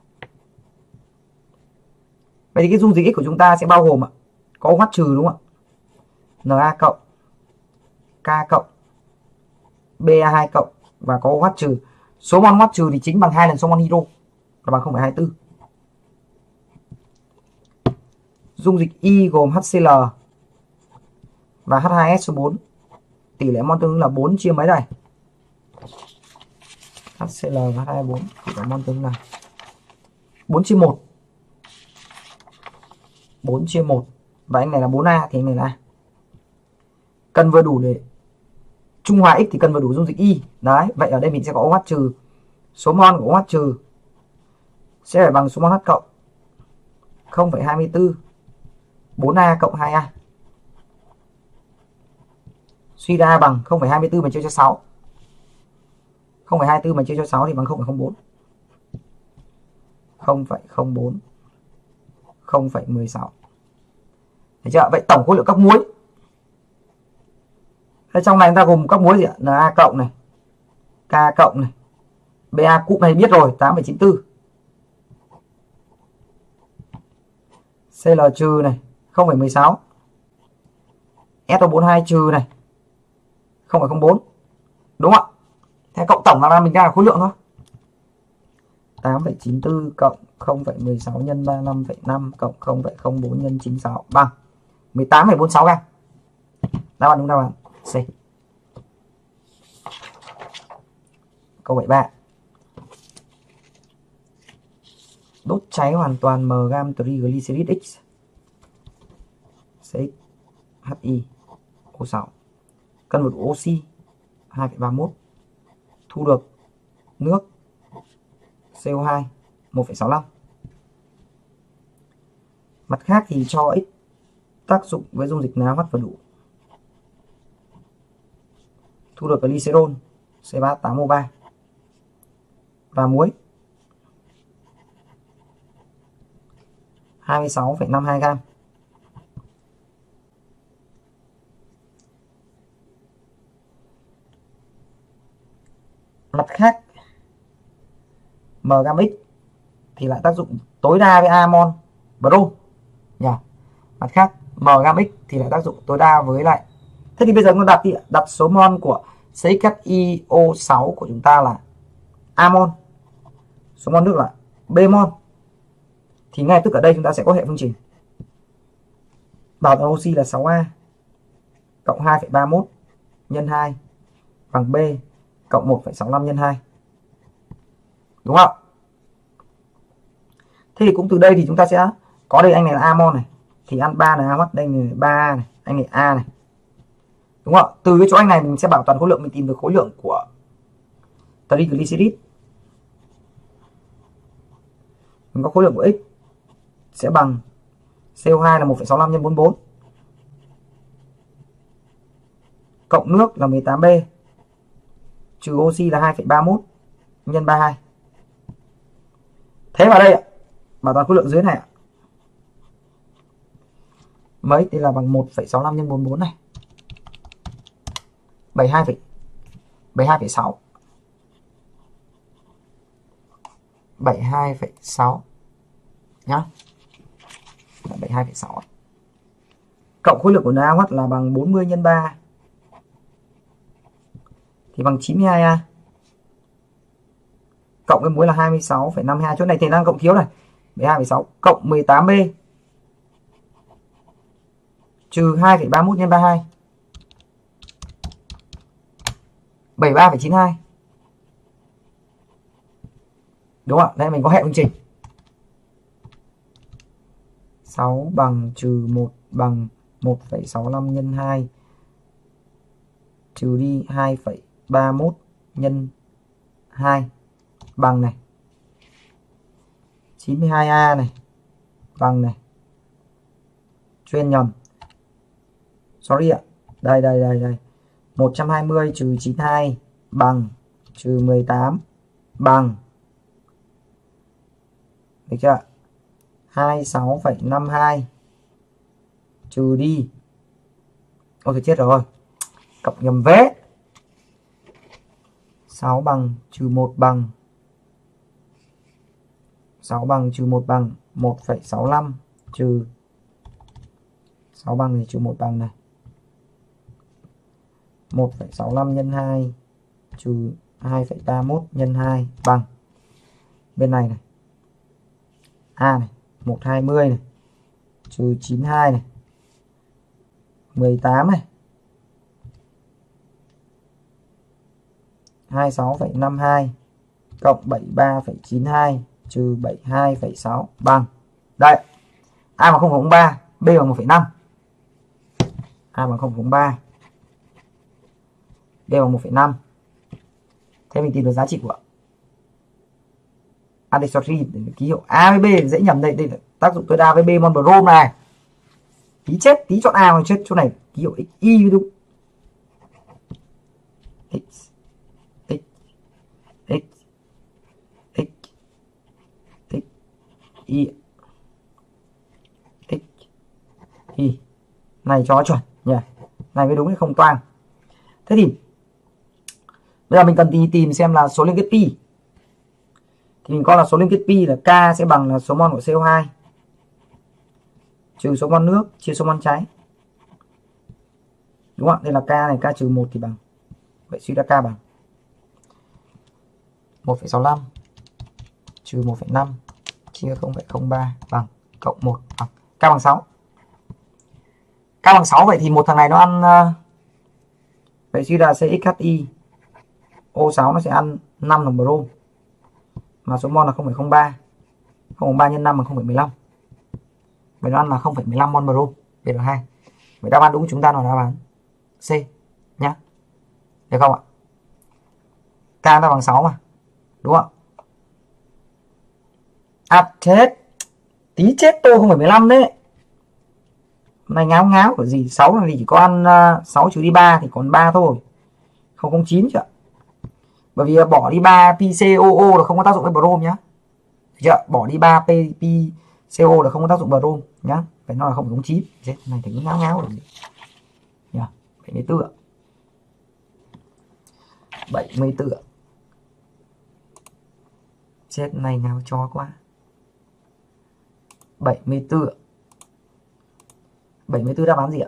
Vậy thì cái dung dịch X của chúng ta sẽ bao gồm ạ, có OH trừ đúng không ạ? Na cộng, K cộng, Ba hai cộng và có OH trừ. Số mol OH trừ thì chính bằng hai lần số mol hydro là bằng không phẩy hai tư. Dung dịch Y gồm HCl và H hai S O bốn. Tỷ lệ mol tương ứng là bốn chia mấy đây? HCl và H hai O bốn tỷ lệ mol tương ứng là bốn chia một. bốn chia một. Và anh này là bốn A thì anh này là A. Cần vừa đủ để trung hòa X thì cần vừa đủ dung dịch Y. Đấy, vậy ở đây mình sẽ có OH trừ. Số mol của OH trừ sẽ phải bằng số mol H cộng không phẩy hai mươi tư, bốn A cộng hai A. Suy ra bằng không phẩy hai mươi tư mà chia cho sáu. không phẩy hai mươi tư mà chia cho sáu thì bằng không phẩy không bốn. không phẩy không bốn, không phẩy mười sáu. Thấy chưa? Vậy tổng khối lượng các muối. Thế trong này chúng ta gồm các muối gì ạ? Na cộng này, K cộng này, Ba cụm này biết rồi, tám phẩy chín tư. Cl trừ này, không phẩy mười sáu. S O bốn hai trừ này, không phẩy không bốn. Đúng không ạ? Thế cộng tổng là mình ra là khối lượng thôi. tám phẩy chín tư cộng không phẩy mười sáu nhân ba mươi lăm phẩy năm cộng không phẩy không bốn nhân chín mươi sáu bằng mười tám phẩy bốn mươi sáu gam. Đáp án đúng đáp án C. Câu bảy mươi ba. Đốt cháy hoàn toàn M gam triglycerid X C X H I O sáu. Cân vật oxy hai phẩy ba mươi mốt. Thu được nước C O hai một phẩy sáu mươi lăm. Mặt khác thì cho X tác dụng với dung dịch NaOH vừa đủ. Thu được glycerol C ba H tám O ba và muối hai mươi sáu phẩy năm mươi hai gam. Mặt khác M gam X thì lại tác dụng tối đa với amon brom nhỉ. Mặt khác M gam X thì lại tác dụng tối đa với lại. Thế thì bây giờ chúng ta đặt đi, đặt số mol của C H I O sáu của chúng ta là amon, số mol nước là bmol. Thì ngay tức ở đây chúng ta sẽ có hệ phương trình. Bảo toàn oxy là sáu A cộng hai phẩy ba mươi mốt nhân hai bằng B cộng một phẩy sáu mươi lăm nhân hai. Đúng không? Thế thì cũng từ đây thì chúng ta sẽ có đây, anh này là amon này thì ăn ba là AOH, đây là ba A này, anh này A này. Đúng không? Từ cái chỗ anh này mình sẽ bảo toàn khối lượng, mình tìm được khối lượng của triglycerid. Mình có khối lượng của X sẽ bằng C O hai là một phẩy sáu mươi lăm nhân bốn mươi bốn cộng nước là mười tám B trừ oxy là hai phẩy ba mươi mốt nhân ba mươi hai. Thế vào đây ạ, bảo toàn khối lượng dưới này ạ. Mấy thì là bằng một phẩy sáu mươi lăm nhân bốn mươi bốn này. bảy mươi hai phẩy bảy mươi hai phẩy sáu. bảy mươi hai phẩy sáu nhá. bảy mươi hai phẩy sáu. Cộng khối lượng của NaOH là bằng bốn mươi nhân ba thì bằng chín mươi hai A. Cộng cái muối là hai mươi sáu phẩy năm mươi hai, chỗ này thì đang cộng thiếu này. bảy mươi hai phẩy sáu cộng mười tám B trừ hai phẩy ba mươi mốt nhân ba mươi hai. bảy mươi ba phẩy chín hai. Đúng không ạ? Đây mình có hệ phương trình. sáu bằng trừ một bằng một phẩy sáu mươi lăm nhân hai trừ đi hai phẩy ba mươi mốt nhân hai bằng này chín mươi hai a này bằng này chuyên nhầm sorry ạ, đây đây đây đây một trăm hai mươi trừ chín mươi hai bằng trừ mười tám bằng được chưa, hai mươi sáu phẩy năm mươi hai trừ đi, ôi tôi chết rồi, cộng nhầm vế, sáu bằng trừ một bằng sáu bằng trừ một bằng một phẩy sáu mươi lăm trừ sáu bằng thì trừ một bằng này một phẩy sáu mươi lăm nhân hai trừ hai phẩy ba mươi mốt nhân hai bằng bên này này a này một trăm hai mươi này trừ chín mươi hai này mười tám này hai mươi sáu phẩy năm mươi hai cộng bảy mươi ba phẩy chín mươi hai trừ bảy mươi hai phẩy sáu bằng đây a bằng không phẩy không ba, b bằng một phẩy năm, a bằng không phẩy không ba, b bằng một phẩy năm. Thế mình tìm được giá trị của anisotri, ký hiệu A với B dễ nhầm, đây đây là tác dụng tối đa với B mol brom này. Tí chết, tí chọn A mà chết chỗ này ký hiệu xy đúng. X x x x x y x y này cho chuẩn nhỉ, này mới đúng hay không toang. Thế thì bây giờ mình cần đi tìm xem là số liên kết pi, thì mình coi là số liên kết pi là K sẽ bằng là số mol của xê o hai trừ số mol nước chia số mol cháy, đúng không? Đây là K này, K trừ một thì bằng, vậy suy ra K bằng một phẩy sáu mươi lăm trừ một phẩy năm chia không phẩy không ba bằng cộng một bằng K bằng sáu. K bằng sáu, vậy thì một thằng này nó ăn uh, vậy suy ra xê ích hát i O sáu nó sẽ ăn năm đồng brom, mà số mol là không phẩy không ba, không phẩy ba nhân năm bằng không phẩy mười lăm, vậy nó ăn là không phẩy mười lăm mol brom, B R hai. Vậy đáp án đúng của chúng ta là đáp án C nhá, được không ạ? K nó bằng sáu mà, đúng không? À chết, tí chết tôi không phải mười lăm đấy. Này ngáo ngáo của gì, sáu là chỉ có ăn uh, sáu trừ đi ba thì còn ba thôi, không không chín chứ ạ. Bởi vì bỏ đi ba pê xê o o là không có tác dụng với brom nhá. Được chưa? Bỏ đi ba pê xê o là không có tác dụng brom nhá. Phải nó là không không chín. Chết, này thấy ngáo ngáo rồi. Nhá, bảy mươi tư ạ. bảy mươi tư ạ. Chết, này ngáo cho quá. bảy mươi tư ạ. bảy mươi tư đáp án gì ạ?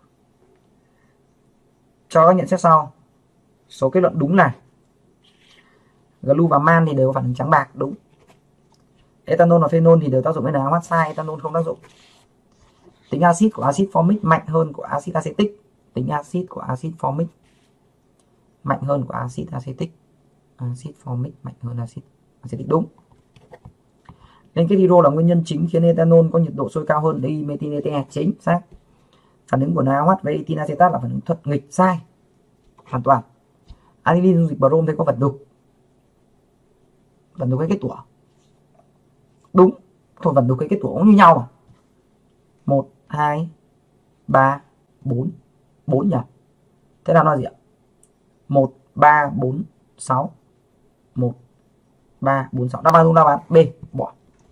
Cho các nhận xét sau. Số kết luận đúng là glu và man thì đều có phản ứng trắng bạc, đúng. Ethanol và phenol thì đều tác dụng với en a ô hát, sai, ethanol không tác dụng. Tính axit của axit formic mạnh hơn của axit acetic. Tính axit của axit formic mạnh hơn của axit acetic. Axit formic mạnh hơn axit acetic, đúng. Nên cái hydro là nguyên nhân chính khiến ethanol có nhiệt độ sôi cao hơn dimethyl ete, chính xác. Phản ứng của en a ô hát với ethyl acetat là phản ứng thuận nghịch, sai. Hoàn toàn. Aniline dung dịch brom thấy có vật đục. Vật đục cái kết tủa. Đúng. Thôi vật đục cái kết tủa cũng như nhau mà. một, hai, ba, bốn. bốn nhỉ? Thế nào là gì ạ? một, ba, bốn, sáu. một, ba, bốn, sáu. Đáp án đúng, đáp án B. Bỏ.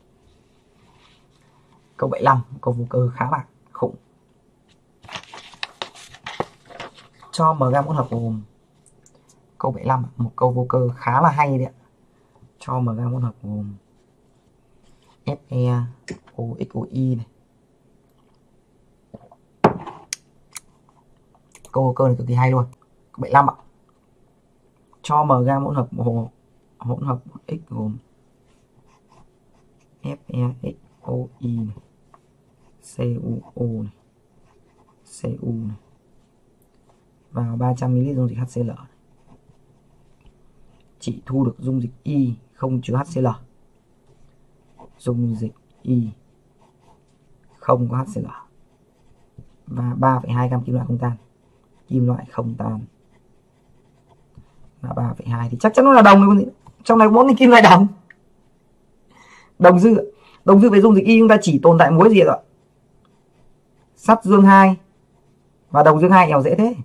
Câu bảy mươi lăm, câu vô cơ khá là khủng. Cho M gam hỗn hợp gồm. Câu bảy mươi lăm, một câu vô cơ khá là hay đấy ạ. Cho M gam hỗn hợp gồm FeOXOI này. Câu vô cơ này cực kỳ hay luôn. Câu bảy mươi lăm ạ. Cho M gam hỗn hợp hỗn hợp X gồm FeXOI này, CuO này, xê u này. Vào ba trăm mi li lít dung dịch hát xê lờ. Chỉ thu được dung dịch Y không chứa hát xê lờ. Dung dịch Y không có hát xê lờ. Và ba phẩy hai gam kim loại không tan. Kim loại không tan là ba phẩy hai thì chắc chắn nó là đồng rồi. Trong này bốn kim loại đồng. Đồng dư. Đồng dư với dung dịch Y chúng ta chỉ tồn tại muối gì rồi? Sắt dương hai và đồng dương hai, ẻo dễ thế.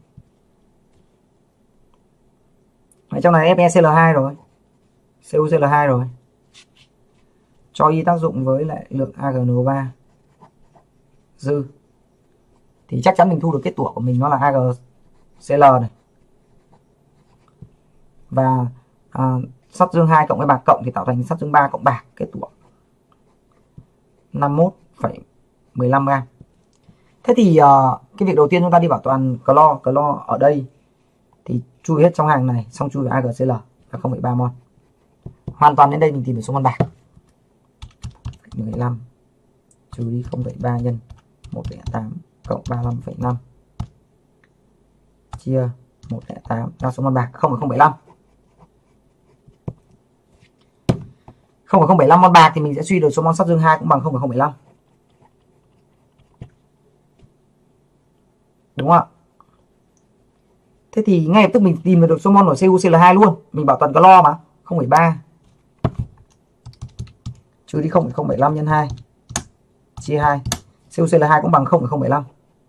Ở trong này FeCl hai rồi, xê u xê lờ hai rồi. Cho Y tác dụng với lại lượng a giê en o ba dư thì chắc chắn mình thu được kết tủa của mình nó là a giê xê lờ này. Và à, sắt dương hai cộng với bạc cộng thì tạo thành sắt dương ba cộng bạc, kết tủa năm mươi mốt phẩy mười lăm gam. Thế thì uh, cái việc đầu tiên chúng ta đi bảo toàn clo, clo ở đây thì chui hết trong hàng này, xong chui vào a giê xê lờ là không phẩy ba mol. Hoàn toàn đến đây mình tìm được số mol bạc. mười lăm trừ đi không phẩy ba nhân một phẩy tám cộng ba mươi lăm phẩy năm chia một phẩy tám ra số mol bạc không phẩy không bảy lăm. không phẩy không bảy lăm mol bạc thì mình sẽ suy được số mol sắt dương hai cũng bằng không phẩy không bảy lăm. Đúng không ạ? Thế thì ngay lập tức mình tìm được số mol của xê u xê lờ hai luôn. Mình bảo toàn clo mà, không phẩy ba trừ đi không phẩy không bảy lăm nhân hai chia hai. xê u xê lờ hai cũng bằng không phẩy không bảy lăm.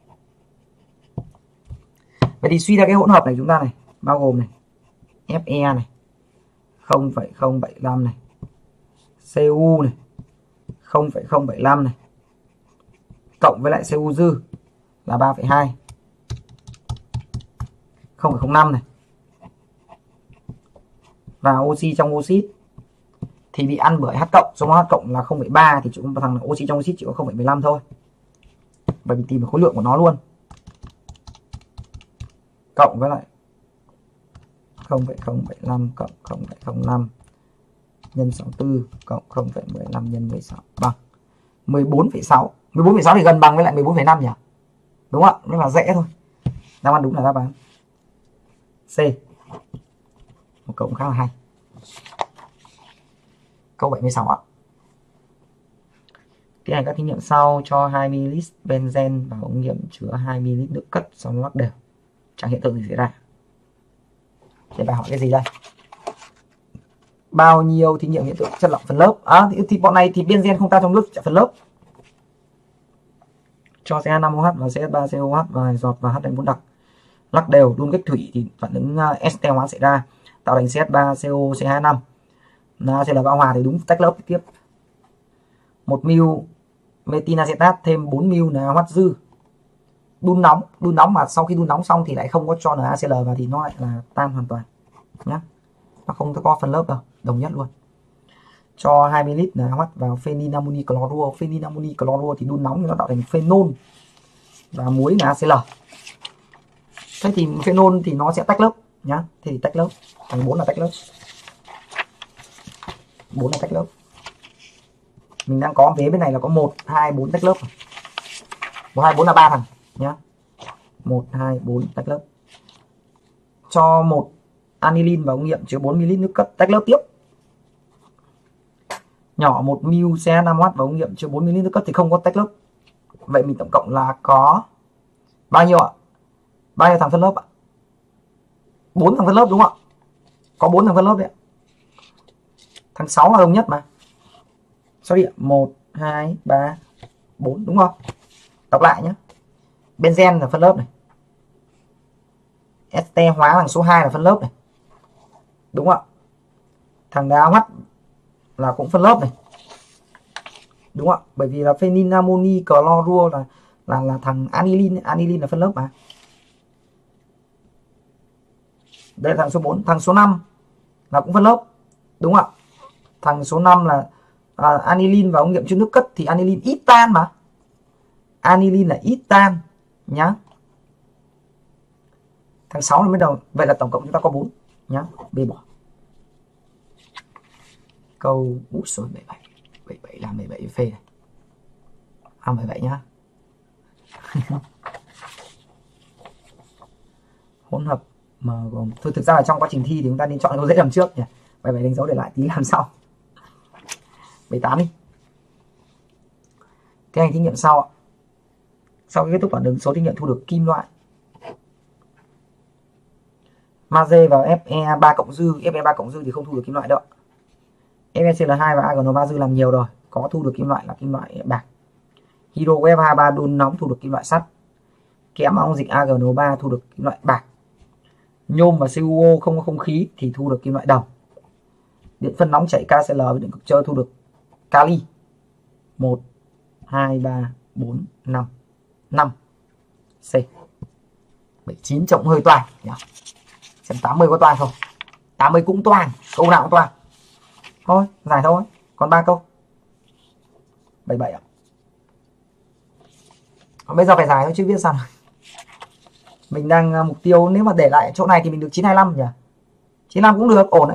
Vậy thì suy ra cái hỗn hợp này chúng ta này, bao gồm này Fe này không phẩy không bảy lăm này, xê u này không phẩy không bảy lăm này, cộng với lại xê u dư là ba phẩy hai, không phẩy không năm này, và oxy trong oxit thì bị ăn bởi H cộng, số mol H cộng là không phẩy ba thì chúng ta thằng oxy trong oxit chỉ có không phẩy mười lăm thôi. Và mình tìm được khối lượng của nó luôn. Cộng với lại không phẩy không bảy lăm cộng không phẩy không năm nhân sáu mươi tư cộng không phẩy mười lăm nhân mười sáu bằng mười bốn phẩy sáu. mười bốn phẩy sáu thì gần bằng với lại mười bốn phẩy năm nhỉ? Đúng không ạ? Nó là dễ thôi. Đáp án đúng là đáp án C. Một câu khá là hay. Câu bảy mươi sáu ạ. Tiến hành các thí nghiệm sau, cho hai mi li lít benzen vào ống nghiệm chứa hai mi li lít nước cất, sau đó lắc đều. Chẳng hiện tượng gì xảy ra. Để bài hỏi cái gì đây? Bao nhiêu thí nghiệm hiện tượng chất lỏng phân lớp? À, thì, thì bọn này thì benzen không tan trong nước chạy phân lớp. Cho xê hát năm ô hát và xê hát ba xê ô hát vài giọt và H hai bốn đặc. Lắc đều, đun cách thủy thì phản ứng ester hóa xảy ra, tạo thành xê hát ba xê ô xê hai năm. Nó sẽ là bão hòa thì đúng tách lớp tiếp. một mi li metinacetat thêm bốn mi li NaOH dư. Đun nóng, đun nóng mà sau khi đun nóng xong thì lại không có cho NaCl vào thì nó lại là tan hoàn toàn nhá. Nó không có phân lớp đâu, đồng nhất luôn. Cho hai mi li lít NaOH vào phenylammoni clorua. Phenylammoni clorua thì đun nóng thì nó tạo thành phenol và muối NaCl. Thế thì phenol thì nó sẽ tách lớp nhá. Thì tách lớp, thằng bốn là tách lớp. bốn là tách lớp. Mình đang có vế bên này là có một, hai, bốn tách lớp. một, hai, bốn là ba thằng nhá. một, hai, bốn tách lớp. Cho một aniline vào ống nghiệm chứa bốn mi li lít nước cất, tách lớp tiếp. Nhỏ một mi li xê hát năm ô hát vào ống nghiệm chứa bốn mi li lít nước cất thì không có tách lớp. Vậy mình tổng cộng là có bao nhiêu ạ? Bao nhiêu thằng phân lớp ạ? bốn thằng phân lớp đúng không ạ? Có bốn thằng phân lớp đấy ạ. Thằng sáu là đồng nhất mà. Số điện một, hai, ba, bốn đúng không? Đọc lại nhé. Benzen là phân lớp này. Ester hóa thằng số hai là phân lớp này. Đúng không ạ? Thằng NaOH là cũng phân lớp này. Đúng không ạ? Bởi vì là phenylammoni clorua là là là thằng aniline, aniline là phân lớp mà. Đây là thằng số bốn, thằng số năm là cũng phân lớp. Đúng không ạ? Thằng số năm là à, aniline vào ống nghiệm chứa nước cất thì aniline ít tan mà. Aniline là ít tan nhá. Thằng sáu là mới đầu. Vậy là tổng cộng chúng ta có bốn nhá. B bỏ. Câu út rồi bảy mươi bảy. bảy mươi bảy là mười bảy phê này. À mười bảy nhá. hỗn hợp M gồm, thôi thực ra là trong quá trình thi thì chúng ta nên chọn câu dễ làm trước nhỉ. Vậy phải đánh dấu để lại tí làm sau. bảy tám đi. Cái hành thí nghiệm sau. Sau khi kết thúc phản ứng, số thí nghiệm thu được kim loại magie vào Fe ba cộng dư, Fe ba cộng dư thì không thu được kim loại đâu. FeCl hai và a giê en o ba dư làm nhiều rồi, có thu được kim loại là kim loại bạc. Hydro F hai ba đun nóng thu được kim loại sắt. Kẽm ong dịch a giê en o ba thu được kim loại bạc. Nhôm và xê u ô không có không khí thì thu được kim loại đồng. Điện phân nóng chảy ca xê lờ với điện cực trơ thu được kali. một hai ba bốn năm. năm. C. bảy chín trọng hơi toang nhỉ. Xem tám mươi có toang không? tám mươi cũng toang, câu nào cũng toang. Thôi, giải thôi, còn ba câu. bảy bảy ạ. Bây giờ phải giải thôi chứ biết sao. Mình đang mục tiêu nếu mà để lại chỗ này thì mình được chín hai lăm nhỉ. chín lăm cũng được, ổn đấy.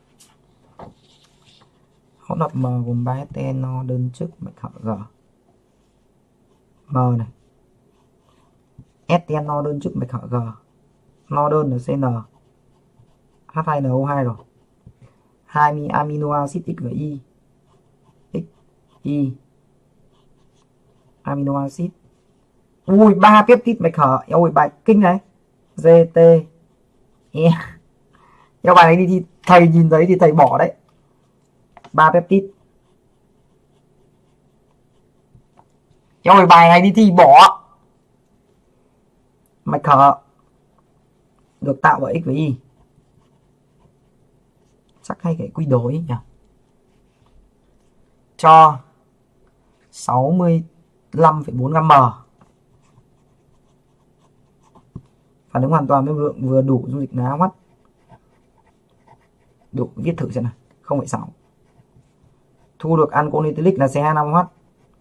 Hỗn hợp M gồm ba ethanol đơn chức mạch hở G. M này. Ethanol đơn chức mạch hở G. No đơn là xê en. H hai en o hai rồi. hai amino acid X và Y. X, Y. Amino acid. Ui, ba peptide mạch hở. Ôi bài kinh đấy. G, T, E. Theo bài này đi thì thầy nhìn thấy thì thầy bỏ đấy. ba peptide. Ôi bài này đi thì bỏ. Mạch hở được tạo bởi X và Y. Chắc hay cái quy đổi nhỉ. Cho sáu mươi lăm phẩy bốn gam M. Phản ứng hoàn toàn với lượng vừa đủ dung dịch NaOH. Đủ, viết thử xem nào. không phẩy sáu. Thu được ancol ethylic là C hai năm OH.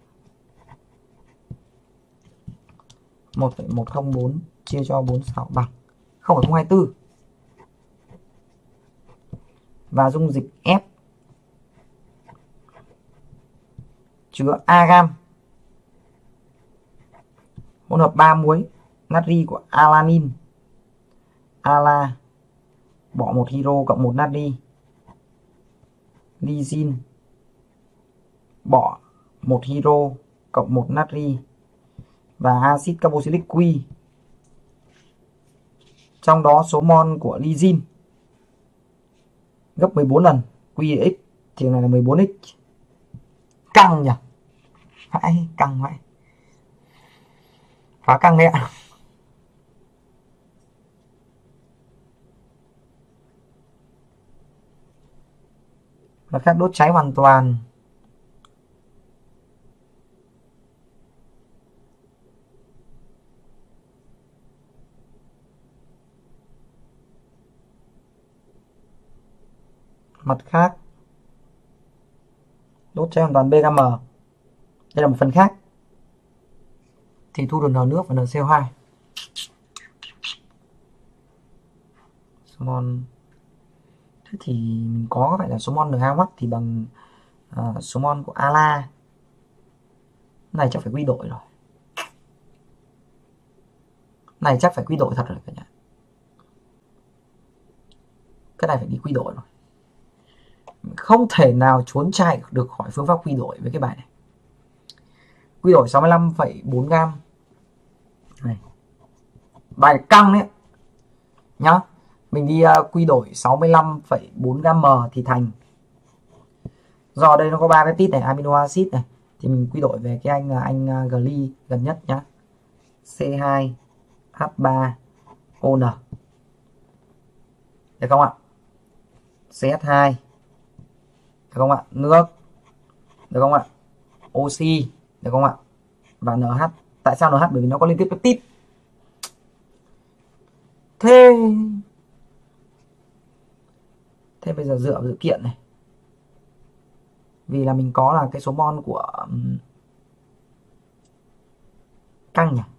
một phẩy một không bốn chia cho bốn mươi sáu bằng không phẩy không hai tư. Và dung dịch F chứa A gam hỗn hợp ba muối natri của alanin, ala, bỏ một hydro cộng một natri, lysine, bỏ một hydro cộng một natri và axit carboxylic Q. Trong đó số mol của lysine gấp mười bốn lần, Q là x thì này là mười bốn x. Căng nhỉ? Phải căng vậy. Phá căng đấy ạ. Và khác đốt cháy hoàn toàn. Mặt khác đốt cháy hoàn toàn B G M. Đây là một phần khác. Thì thu được N nước và N C O hai. Số mol. Thế thì mình có phải là số mol N hai OH thì bằng uh, số mol của ala. Này chắc phải quy đổi rồi. Này chắc phải quy đổi thật rồi cả nhà. Cái này phải đi quy đổi rồi. Không thể nào trốn chạy được khỏi phương pháp quy đổi với cái bài này. Quy đổi sáu mươi lăm phẩy bốn gam. Này. Bài này căng đấy. Nhá. Mình đi uh, quy đổi sáu mươi lăm phẩy bốn gam M thì thành. Do đây nó có ba peptide này, amino acid này, thì mình quy đổi về cái anh anh uh, gly gần nhất nhá. C hai H ba O N. Được không ạ? C H hai. Được không ạ? Nước. Được không ạ? Oxy. Được không ạ? Và N H. Tại sao N H? Bởi vì nó có liên kết peptide. Thế Thế bây giờ dựa vào dữ kiện này. Vì là mình có là cái số mol của um, căng nhỉ.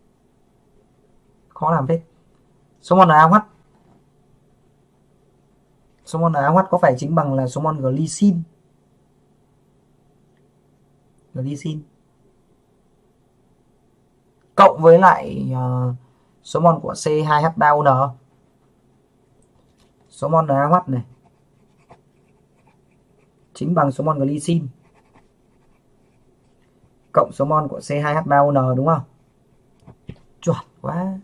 Khó làm phết. Số mol NaOH. Số mol NaOH có phải chính bằng là số mol glycine. Glycine. Cộng với lại uh, Số mol của C hai H ba O N, số mol N A O H này chính bằng số mol glycine cộng số mol của C hai H ba O N, đúng không? Chuẩn quá.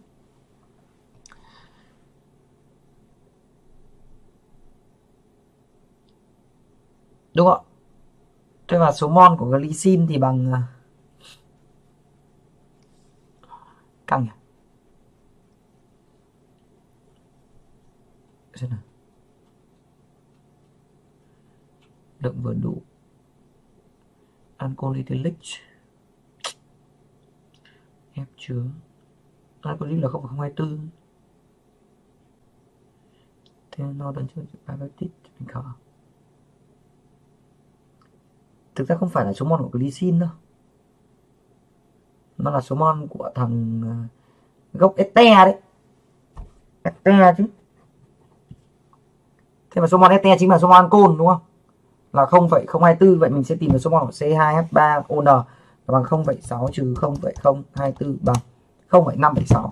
Đúng không? Thế và số mol của glycine thì bằng căng nhỉ? Xem nào. Lượng vừa đủ. Alcohol ethylic. Ép chứa. Alcohol là không phẩy không hai tư. Thế nó đơn chứa ba peptide mình khởi. Thực ra không phải là số mol của glycine đâu. Nó là số mol của thằng gốc ete đấy. Ete chứ. Thế mà số mol ete chính là số mol ancol, đúng không? Là không phẩy không hai tư. Vậy mình sẽ tìm được số mol của C hai H ba O N là bằng không phẩy sáu trừ không phẩy không hai tư bằng không phẩy năm bảy sáu.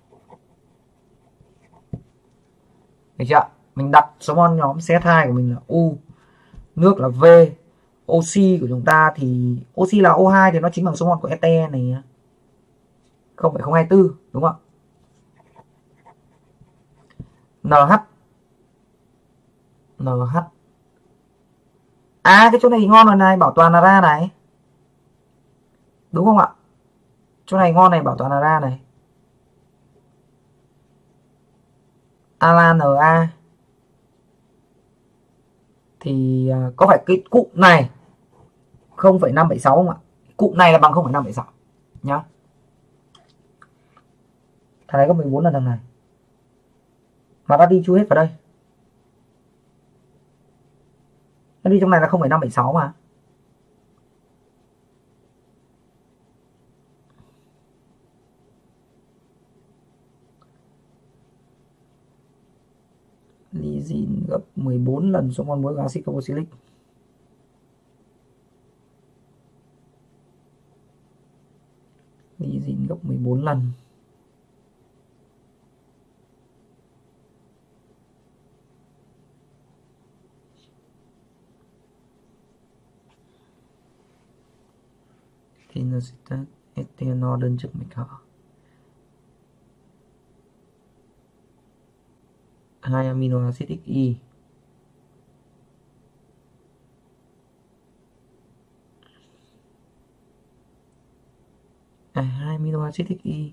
Được chưa? Mình đặt số mol nhóm C H hai của mình là U, nước là V, oxy của chúng ta thì oxy là O hai thì nó chính bằng số mol của ete này không phẩy không hai tư, đúng không? NH NH À, cái chỗ này ngon rồi này, bảo toàn là ra này, đúng không ạ? Chỗ này ngon này, bảo toàn là ra này. Ala Na thì có phải cái cụm này không phẩy năm bảy sáu không ạ? Cụm này là bằng không phẩy năm bảy sáu nhá. Thằng này có mười bốn lần thằng này. Mà ta đi chui hết vào đây. Nó đi trong này là không phẩy năm bảy sáu mà. Lysine gấp mười bốn lần số mol muối của axit carboxylic. Lysine gấp mười bốn lần. Inositol ethanol đơn chức mạch họ. hai amino acid XY. À, hai amino acid XY.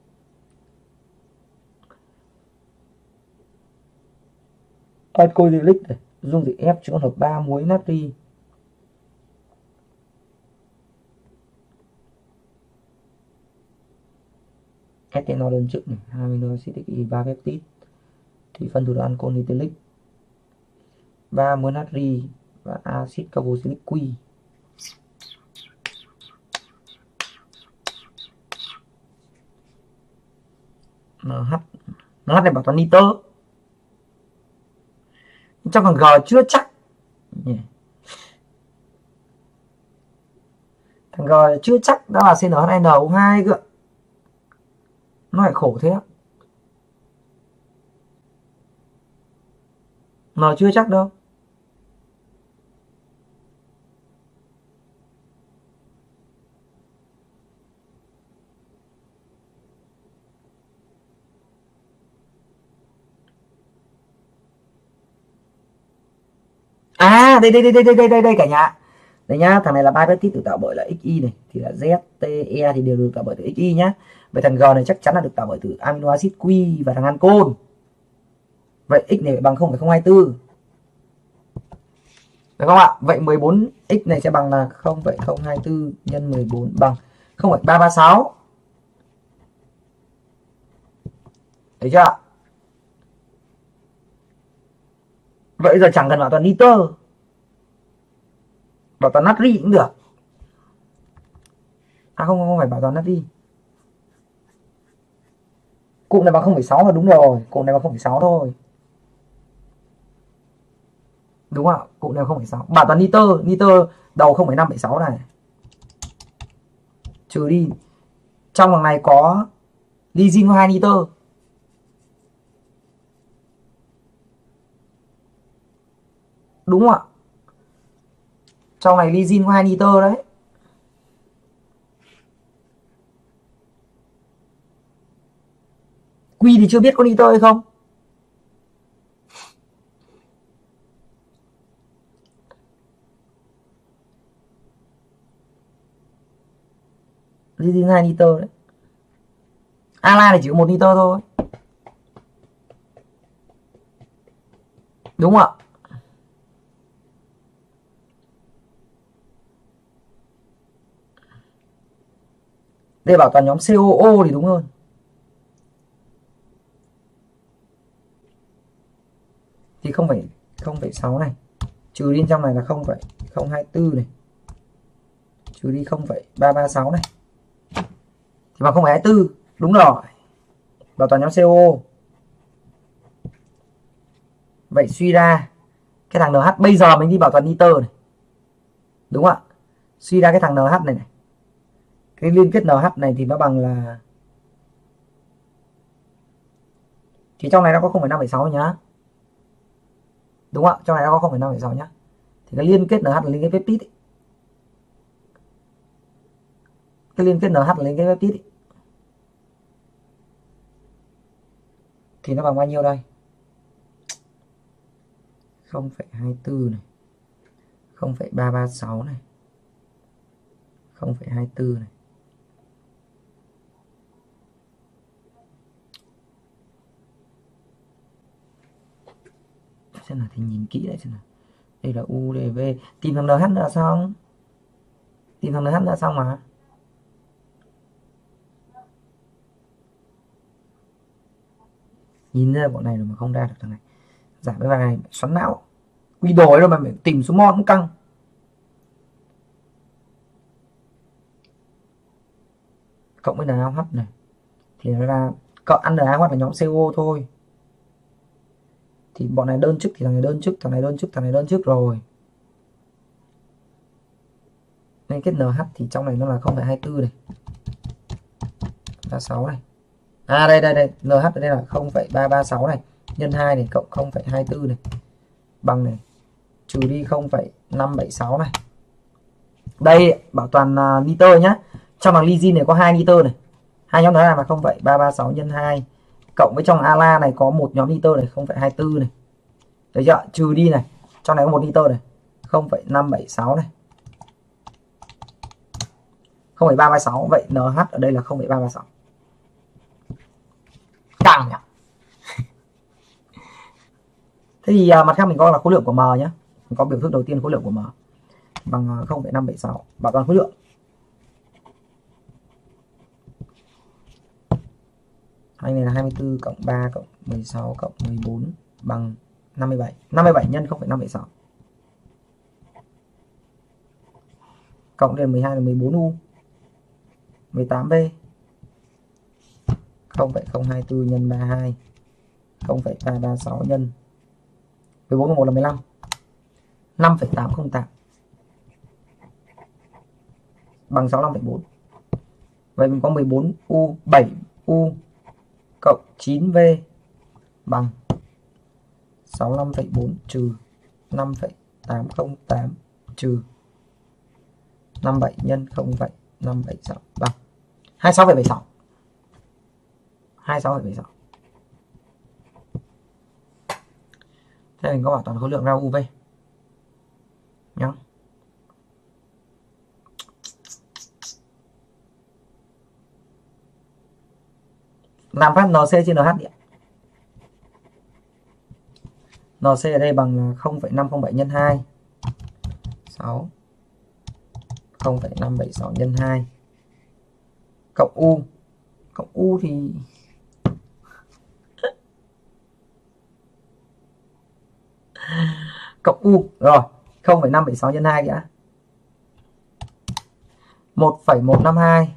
Alcoholic này, dung dịch ép chữa hợp ba muối natri. Ethanol đơn chức này, hai amino acid XY, ba peptide. Thì phân tử alcohol ethylic, ba muối natri và axit carboxylic quy. NH NH này bảo toàn nitơ. Trong thằng G chưa chắc. Thằng G chưa chắc đã là C N H N O hai cơ. Nó lại khổ thế. Mà chưa chắc đâu. À, đây đây đây đây đây đây đây cả nhà. Đây nhá, thằng này là ba peptide được tạo bởi là XY này, thì là Z, T, E thì đều được tạo bởi từ XY nhá. Vậy thằng G này chắc chắn là được tạo bởi từ amino acid Q và thằng ancol. Vậy x này bằng không phẩy không hai tư. Được không ạ? Vậy mười bốn x này sẽ bằng là không phẩy không hai tư nhân mười bốn bằng không phẩy ba ba sáu. Thấy chưa ạ? Vậy giờ chẳng cần bảo toàn nitơ, bảo toàn natri cũng được. À không, không phải bảo toàn natri. Cụm này bằng không phẩy sáu là đúng rồi, cụm này bằng không phẩy sáu thôi. Đúng không ạ? Cụm này không phẩy sáu. Bảo toàn nitơ, nitơ đầu không phẩy năm bảy sáu này. Trừ đi. Trong thằng này có Lysine có hai nitơ. Đúng không ạ? Trong này lysine có hai nitơ đấy. Quy thì chưa biết có nitơ hay không. Lysine hai nitơ đấy. Ala thì chỉ có một nitơ thôi. Đúng không ạ? Đây bảo toàn nhóm xê o ô thì đúng hơn. Thì không phẩy không phẩy sáu này, trừ đi trong này là không phẩy không hai tư này, trừ đi không phẩy ba ba sáu này, thì bằng không phẩy hai tư. Đúng rồi, bảo toàn nhóm xê o ô. Vậy suy ra cái thằng en hát bây giờ mình đi bảo toàn nitơ này, đúng không ạ? Suy ra cái thằng en hát này này, cái liên kết en hát này thì nó bằng là, thì trong này nó có không phẩy năm phẩy sáu nhá, đúng không ạ? Trong này nó có không phẩy năm phẩy sáu nhá, thì cái liên kết en hát là liên kết peptide. Cái liên kết en hát là liên kết peptide thì nó bằng bao nhiêu đây? không phẩy hai tư này, không phẩy ba ba sáu này, không phẩy hai tư này. Xem nào, thì nhìn kỹ lại xem nào. Đây là u, đây là v. Tìm thằng en hát nữa là xong. Tìm thằng en hát nữa là xong mà. Nhìn ra bọn này rồi mà không ra được thằng này. Giảm cái bài này xoắn não. Quy đổi rồi mà phải tìm số mol cũng căng. Cộng với en a ô hát này thì nó ra cộng ăn en a ô hát là nhóm xê o ô thôi. Thì bọn này đơn chức thì thằng này đơn chức, thằng này đơn chức, thằng này đơn chức rồi. Nên kết en hát thì trong này nó là không phẩy hai tư này, ba sáu này. À đây đây đây, en hát đây là không phẩy ba ba sáu này, nhân hai này cộng không phẩy hai tư này, bằng này, trừ đi không phẩy năm bảy sáu này. Đây bảo toàn uh, nitơ nhá. Trong thằng lysine này có hai nitơ này. Hai nhóm đó là không phẩy ba ba sáu nhân hai, cộng với trong ala này có một nhóm nitơ này không phẩy hai tư này. Đấy chưa? Trừ đi này, trong này có một nitơ này, không phẩy năm bảy sáu này, không phẩy ba ba sáu. Vậy en hát ở đây là không phẩy ba ba sáu. Căng nhỉ. Thế thì uh, mặt khác mình có là khối lượng của M nhé. Mình có biểu thức đầu tiên khối lượng của M bằng không phẩy năm bảy sáu, bảo toàn khối lượng. Anh này là hai mươi tư cộng ba cộng mười sáu cộng mười bốn bằng năm mươi bảy. năm mươi bảy nhân không phẩy năm bảy sáu. Cộng lên mười hai là mười bốn u. mười tám b. không phẩy không hai tư nhân ba mươi hai. không phẩy ba ba sáu nhân mười bốn cộng một là mười lăm. năm phẩy tám không tám bằng sáu mươi lăm phẩy bốn. Vậy mình có mười bốn u, bảy u cộng chín v bằng sáu mươi lăm phẩy bốn trừ năm phẩy tám không tám trừ năm mươi bảy nhân không phẩy năm bảy sáu bằng hai mươi sáu phẩy bảy sáu. hai mươi sáu phẩy bảy sáu. Thế mình có bảo toàn khối lượng ra u vê nhá. Làm phát en xê trên en hát đi ạ. en xê ở đây bằng là không phẩy năm không bảy nhân hai, sáu, không phẩy năm bảy sáu nhân hai, cộng u. Cộng u thì cộng u rồi, không phẩy năm bảy sáu nhân hai kìa, một phẩy một năm hai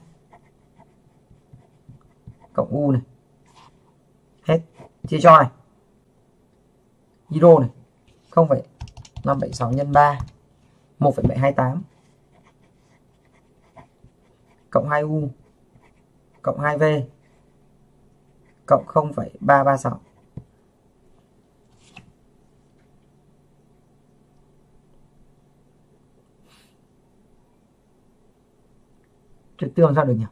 cộng u này, hết, chia cho này, zero này, không phẩy năm bảy sáu nhân ba, một phẩy bảy hai tám cộng hai u cộng hai v cộng không phẩy ba ba sáu. Triệt tiêu làm sao được nhỉ?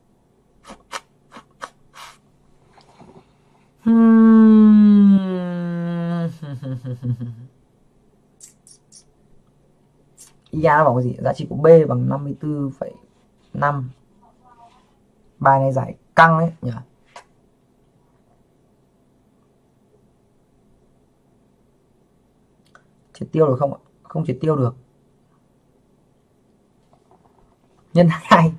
i a nó bảo cái gì? Giá trị của B bằng năm mươi tư phẩy năm. Bài này giải căng đấy nhỉ. Triệt tiêu được không ạ? Không triệt tiêu được. Nhân hai.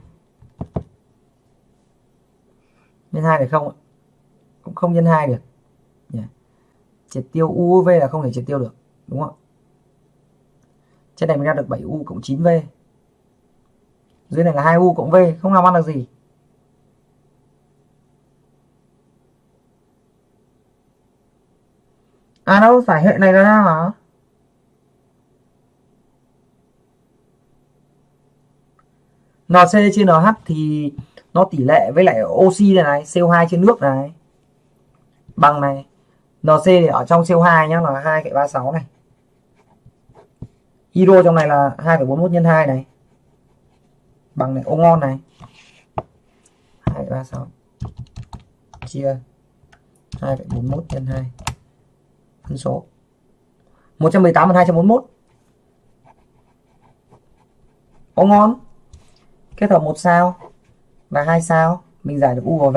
Nhân hai được không ạ? Cũng không nhân hai được. Yeah. Triệt tiêu u v là không thể triệt tiêu được, đúng không ạ? Trên này mình ra được bảy u cộng chín v. Dưới này là hai u cộng v, không làm ăn được gì. À đâu, giải hệ này là ra hả? en xê trên en hát thì nó tỷ lệ với lại oxy này này, xê o hai trên nước này. Bằng này. en xê thì ở trong xê o hai nhá là hai phẩy ba sáu này. Hydro trong này là hai phẩy bốn mốt nhân hai này. Bằng này, ô ngon này. hai phẩy ba sáu chia hai phẩy bốn mốt nhân hai. Phân số một trăm mười tám phần hai trăm bốn mươi mốt. Ô ngon. Kết hợp một sao và hai sao, mình giải được u và v.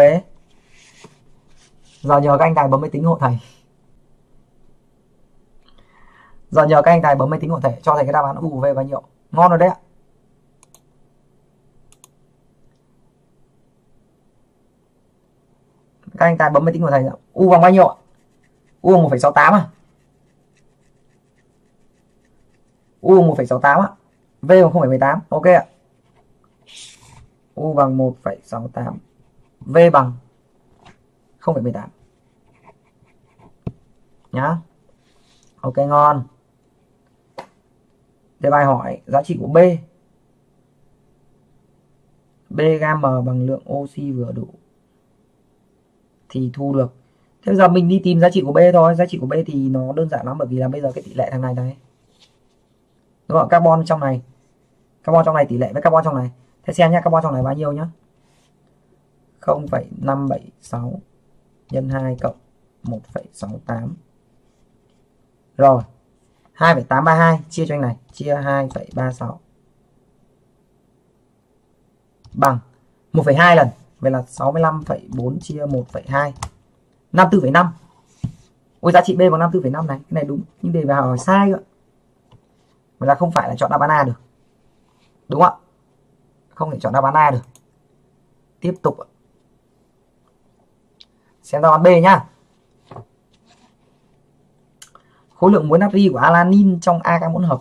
Giờ nhờ các anh tài bấm máy tính hộ thầy. Giờ nhờ các anh tài bấm máy tính hộ thầy cho thầy cái đáp án u và v bao nhiêu. Ngon rồi đấy ạ. Các anh tài bấm máy tính của thầy. U bằng bao nhiêu ạ? U bằng một phẩy sáu tám à? U bằng một phẩy sáu tám ạ. V bằng không phẩy mười tám. Ok ạ. U bằng một phẩy sáu tám. V bằng không phẩy mười tám. Nhá. Ok ngon. Đề bài hỏi giá trị của B. B gam M bằng lượng oxy vừa đủ thì thu được. Thế bây giờ mình đi tìm giá trị của B thôi. Giá trị của B thì nó đơn giản lắm, bởi vì là bây giờ cái tỷ lệ thằng này đây. Đúng không? Carbon trong này. Carbon trong này tỷ lệ với carbon trong này. Thế xem nhá, carbon trong này bao nhiêu nhá? không phẩy năm bảy sáu nhân hai cộng một phẩy sáu tám. Rồi. hai phẩy tám ba hai chia cho anh này, chia hai phẩy ba sáu. Bằng một phẩy hai lần. Vậy là sáu mươi lăm phẩy bốn chia một phẩy hai. năm mươi tư phẩy năm. Ôi giá trị B bằng năm mươi tư phẩy năm này, cái này đúng, nhưng đề bài hỏi sai cơ. Vậy là không phải là chọn đáp án A được. Đúng không ạ? Không thể chọn đáp án A được. Tiếp tục xem đáp án B nhá. Khối lượng muối natri của alanin trong a gam hỗn hợp.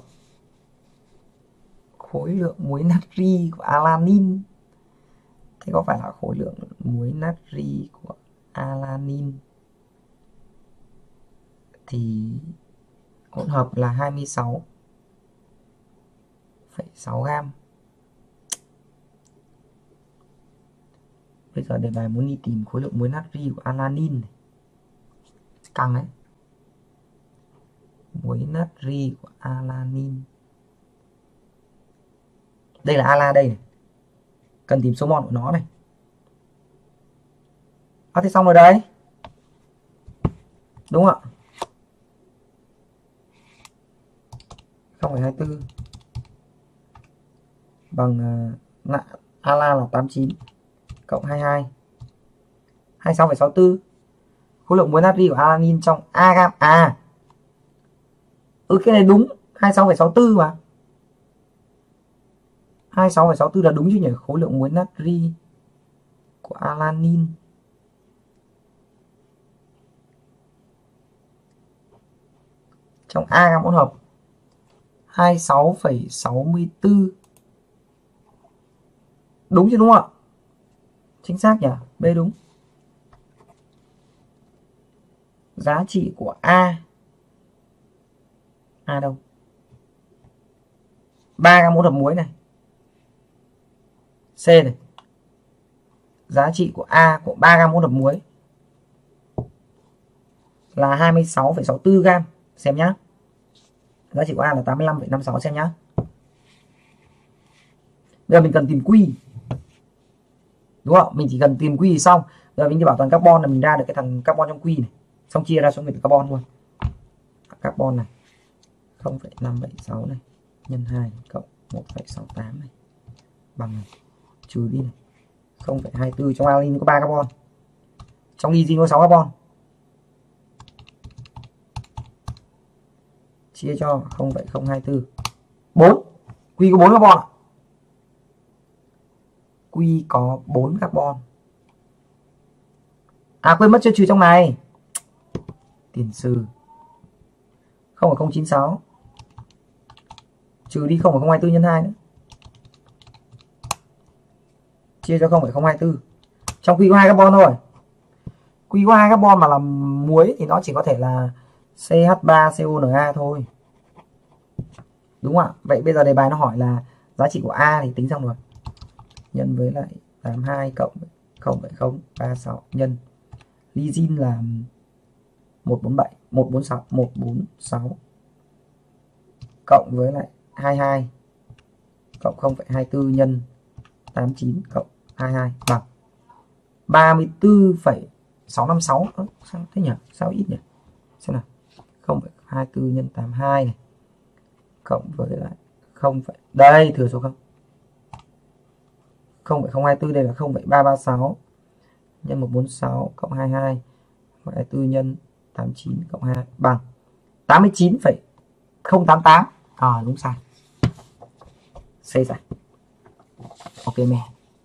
Khối lượng muối natri của alanin. Thế có phải là khối lượng muối natri của alanin thì hỗn hợp là hai mươi sáu phẩy sáu gam. Bây giờ đề bài muốn đi tìm khối lượng muối natri của alanin này. Căng đấy. Muối natri của alanin. Đây là ala đây này. Cần tìm số mol của nó này. À, thế xong rồi đấy. Đúng không ạ? không phẩy hai mươi tư bằng uh, ala là tám mươi chín cộng hai mươi hai. hai mươi sáu phẩy sáu mươi tư. Khối lượng muối natri của alanin trong a gam. À. Ừ cái này đúng, hai mươi sáu phẩy sáu mươi tư mà. hai mươi sáu phẩy sáu mươi tư là đúng chứ nhỉ? Khối lượng muối natri của alanin trong a gam hỗn hợp hai mươi sáu phẩy sáu mươi tư. Đúng chứ đúng không ạ? Chính xác nhỉ? B đúng. Giá trị của A. A đâu? ba gam hỗn hợp muối này. C này. Giá trị của A của ba gam hỗn hợp muối là hai mươi sáu phẩy sáu mươi tư gam, xem nhá. Giá trị của A là tám mươi lăm phẩy năm mươi sáu, xem nhá. Bây giờ mình cần tìm Q, đúng không? Mình chỉ cần tìm Q xong. Giờ mình đi bảo toàn carbon là mình ra được cái thằng carbon trong Q này, xong chia ra số nguyên tử carbon luôn. Carbon này không phẩy năm bảy sáu này nhân hai cộng một phẩy sáu tám này bằng này, trừ đi này không phẩy hai mươi tư. Trong alin có ba carbon, trong lysine có sáu carbon, chia cho không phẩy không hai tư. bốn. Q có bốn carbon ạ. Q có bốn carbon. À quên mất chưa trừ trong này. Tiền sư. không phẩy không chín sáu trừ đi không phẩy không hai tư nhân hai nữa, chia cho không phẩy không hai tư. Trong Q có hai carbon thôi. Q có hai carbon mà làm muối thì nó chỉ có thể là xê hát ba xê o en a thôi. Đúng không ạ? Vậy bây giờ đề bài nó hỏi là giá trị của A thì tính xong rồi. Nhân với lại tám mươi hai cộng không phẩy không ba sáu nhân lysine là một bốn bảy, một bốn sáu, một bốn sáu cộng với lại hai mươi hai cộng không phẩy hai tư nhân tám mươi chín cộng hai mươi hai bằng ba mươi tư phẩy sáu năm sáu. Ơ, sao thế nhỉ? Sao ít nhỉ? Xem nào. không phẩy hai tư nhân tám mươi hai này cộng với lại không, đây thừa số không. không phẩy không hai tư đây là không phẩy ba ba sáu nhân một bốn sáu cộng hai mươi hai hai mươi tư nhân tám mươi chín cộng hai bằng tám mươi chín phẩy không tám tám. À đúng sai. C giải. Ok men.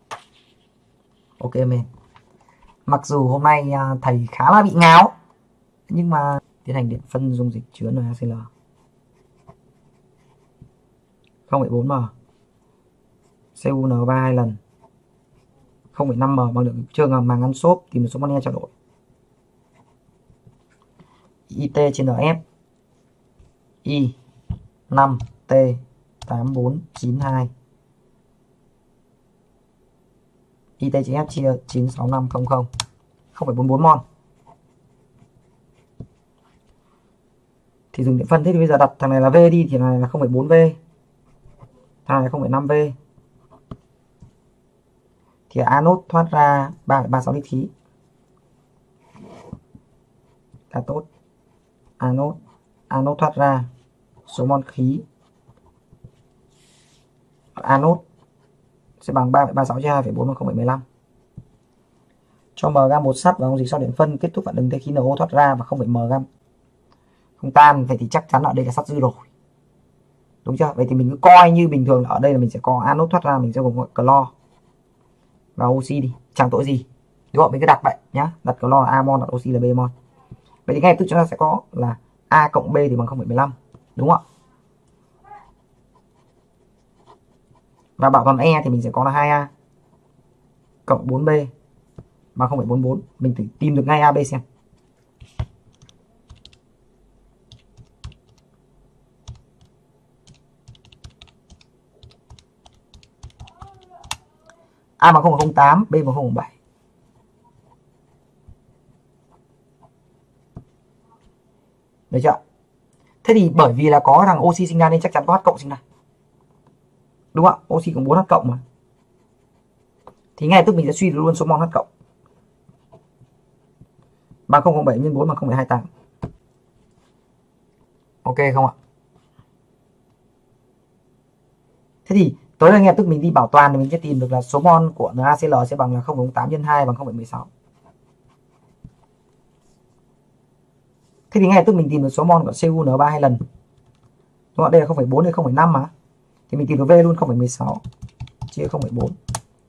Ok men. Mặc dù hôm nay thầy khá là bị ngáo, nhưng mà tiến hành điện phân dung dịch chứa NaCl không phẩy bốn m xê u en ba hai lần không phẩy năm m bằng được chương màng ăn xốp, tìm được số mol trao đổi. i tê trên Rf Y năm T tám bốn chín hai, i tê trên F chia chín sáu năm không không, không phẩy bốn mươi bốn mol. Thì dùng điện phân. Thế thì bây giờ đặt thằng này là V đi thì này là không phẩy bốn V, thằng này là không phẩy năm V. Thì anode thoát ra ba phẩy ba mươi sáu lít khí. Cathode, anode, anode thoát ra số mol khí anode sẽ bằng ba phẩy ba mươi sáu chia hai phẩy bốn bằng không phẩy mười lăm. Cho m gam bột sắt vào dung dịch sau điện phân, kết thúc phản ứng thế khí NO thoát ra và không phẩy m gam không tan. Vậy thì chắc chắn ở đây là sắt dư rồi. Đúng chưa? Vậy thì mình cứ coi như bình thường là ở đây là mình sẽ có anode thoát ra, mình sẽ gồm clo và oxy đi, chẳng tội gì. Đúng không? Mình cứ đặt vậy nhá, đặt clo là A mol, đặt oxy là B mol. Vậy thì ngay tức chúng ta sẽ có là A cộng B thì bằng không phẩy mười lăm. Đúng không ạ? Và bảo toàn E thì mình sẽ có là hai A cộng bốn B bằng không phẩy bốn mươi bốn. Mình thử tìm được ngay a bê xem. A bằng không phẩy không tám, B bằng không phẩy bảy. Được chưa? Thế thì bởi vì là có thằng oxy sinh ra nên chắc chắn có H cộng sinh ra. Đúng không ạ? Oxy cũng bốn H cộng mà. Thì ngay tức mình sẽ suy được luôn số mol H cộng. Bằng không phẩy bảy nhân bốn bằng không phẩy hai tám. Ok không ạ? Thế thì tới đây ngay tức mình đi bảo toàn thì mình sẽ tìm được là số mol của NaCl sẽ bằng là không phẩy không tám nhân hai bằng không phẩy mười sáu. Thế thì ngay tức mình tìm được số mol của xê u en ba hai lần. Đúng không? Đây là không phẩy bốn, đây không phẩy năm mà. Thì mình tìm được V luôn không phẩy mười sáu chia không phẩy bốn.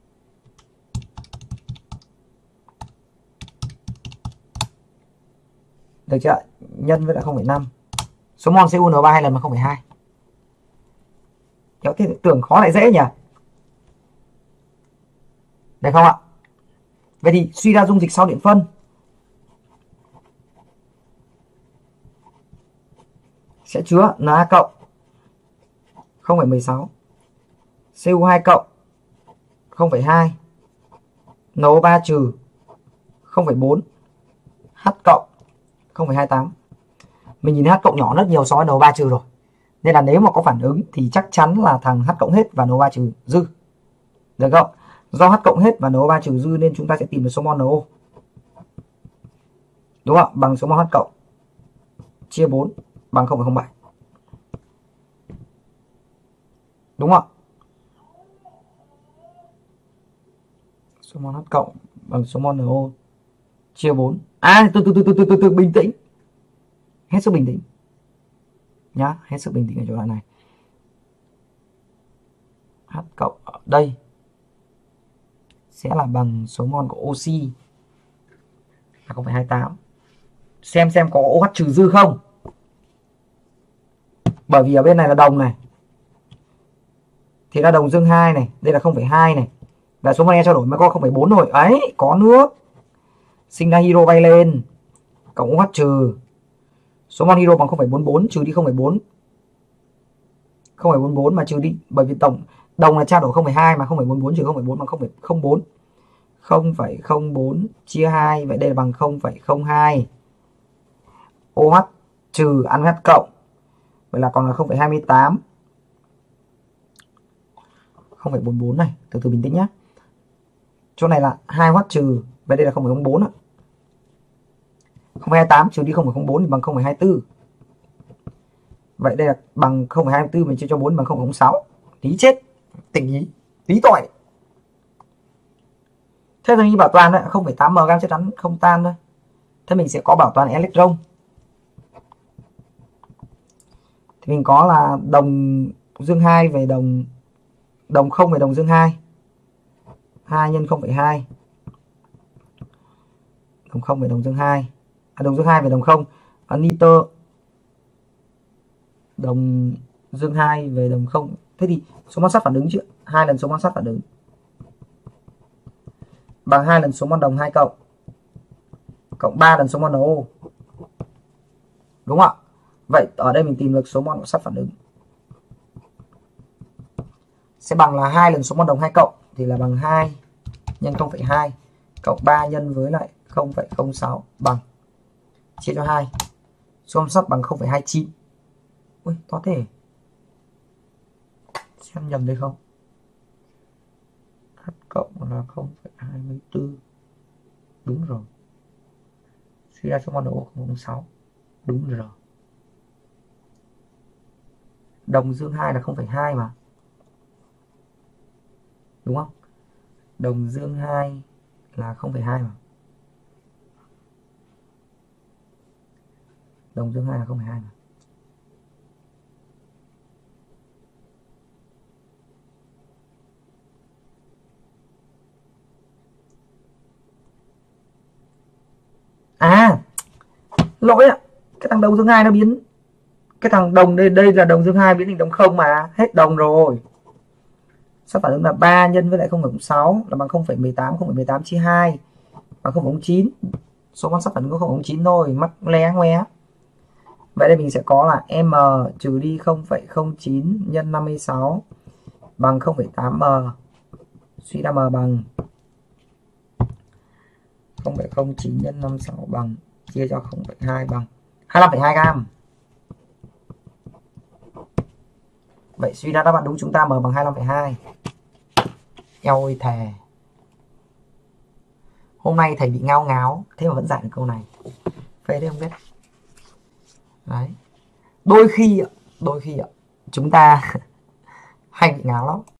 Được chưa? Nhân với lại không phẩy năm. Số mol xê u en ba hai lần mà không phẩy hai. Kéo thế tưởng khó lại dễ nhỉ? Được không ạ? Vậy thì suy ra dung dịch sau điện phân sẽ chứa Na cộng không phẩy mười sáu, xê u hai cộng không phẩy hai, en o ba trừ không phẩy bốn, H cộng không phẩy hai tám. Mình nhìn H cộng nhỏ rất nhiều so với en o ba trừ rồi. Nên là nếu mà có phản ứng thì chắc chắn là thằng H cộng hết và en o ba trừ dư. Được không? Do H cộng hết và en o ba trừ dư nên chúng ta sẽ tìm được số mol en o. Đúng không? Bằng số mol H cộng chia bốn bằng không phẩy không bảy. Đúng không? Số mol H cộng bằng số mol en o chia bốn. À, từ từ từ từ từ từ bình tĩnh. Hết sức bình tĩnh. Nhá, hết sức bình tĩnh ở chỗ đoạn này. H cộng ở đây sẽ là bằng số mol của oxy là không phẩy hai tám. Xem xem có OH trừ dư không. Bởi vì ở bên này là đồng này. Thì là đồng dương hai này, đây là không phẩy hai này. Và số mol E trao đổi mới có không phẩy bốn rồi. Ấy, có nước. Sinh ra hydro bay lên. Cộng OH trừ. Số mol hydro bằng không phẩy bốn bốn trừ đi không phẩy bốn. không phẩy bốn bốn mà trừ đi, bởi vì tổng đồng là trao đổi không phẩy hai mà không phẩy bốn bốn trừ không phẩy bốn bằng không phẩy không bốn. không phẩy không bốn chia hai, vậy đây là bằng không phẩy không hai. OH trừ ăn với H cộng. Vậy là còn là không phẩy hai mươi tám. không phẩy bốn bốn này, từ từ bình tĩnh nhé. Chỗ này là hai OH trừ, vậy đây là không phẩy không bốn ạ. không phẩy hai tám trừ đi không phẩy không bốn thì bằng không phẩy hai mươi tư. Vậy đây là bằng không phẩy hai mươi tư mình chia cho bốn bằng không phẩy không sáu. Tí chết, tỉnh ý, tí tội. Thế thì bảo toàn đấy, không phẩy tám mg chất rắn không tan thôi. Thế mình sẽ có bảo toàn electron. Thì mình có là đồng dương hai về đồng đồng không về đồng dương hai. hai nhân không phẩy hai. Đồng không về đồng dương hai. À, đồng dương hai về đồng không. À, nitơ đồng dương hai về đồng không. Thế thì số mol sắt phản ứng chứ? hai lần số mol sắt phản ứng bằng hai lần số mol đồng hai cộng cộng ba lần số mol en o. Đúng không ạ? Vậy ở đây mình tìm được số mol của sắt phản ứng sẽ bằng là hai lần số mol đồng hai cộng thì là bằng hai nhân không phẩy hai cộng ba nhân với lại không phẩy không sáu bằng chia cho hai. Số mol sắt bằng không phẩy hai chín. Ui, có thể xem nhầm đây không? H cộng là không phẩy hai mươi tư. Đúng rồi. Suy ra số mol en o không phẩy không sáu. Đúng rồi. Đồng dương hai là không phẩy hai mà. Đúng không? Đồng dương hai là không phẩy hai mà. Đồng dương hai là không phẩy hai mà. À, lỗi ạ. Cái thằng đồng dương hai nó biến, cái thằng đồng đây đây là đồng dương hai biến thành đồng không mà, hết đồng rồi. Sắp phản ứng là ba nhân với lại không phẩy không sáu là bằng không phẩy mười tám, không phẩy mười tám chia hai bằng không phẩy không chín. Số mol sắt phản ứng có không phẩy không chín thôi, mắc lé ngoé. Vậy đây mình sẽ có là m trừ đi không phẩy không chín nhân năm mươi sáu bằng không phẩy tám m. Suy ra m bằng không phẩy không chín nhân năm mươi sáu bằng chia cho không phẩy hai bằng hai mươi lăm phẩy hai gam. Vậy suy ra đáp án đúng chúng ta m bằng hai mươi lăm phẩy hai. Eo ơi thề. Hôm nay thầy bị ngao ngáo, thế mà vẫn giải được câu này. Phê đấy không biết. Đấy. Đôi khi, đôi khi chúng ta hay bị ngáo lắm.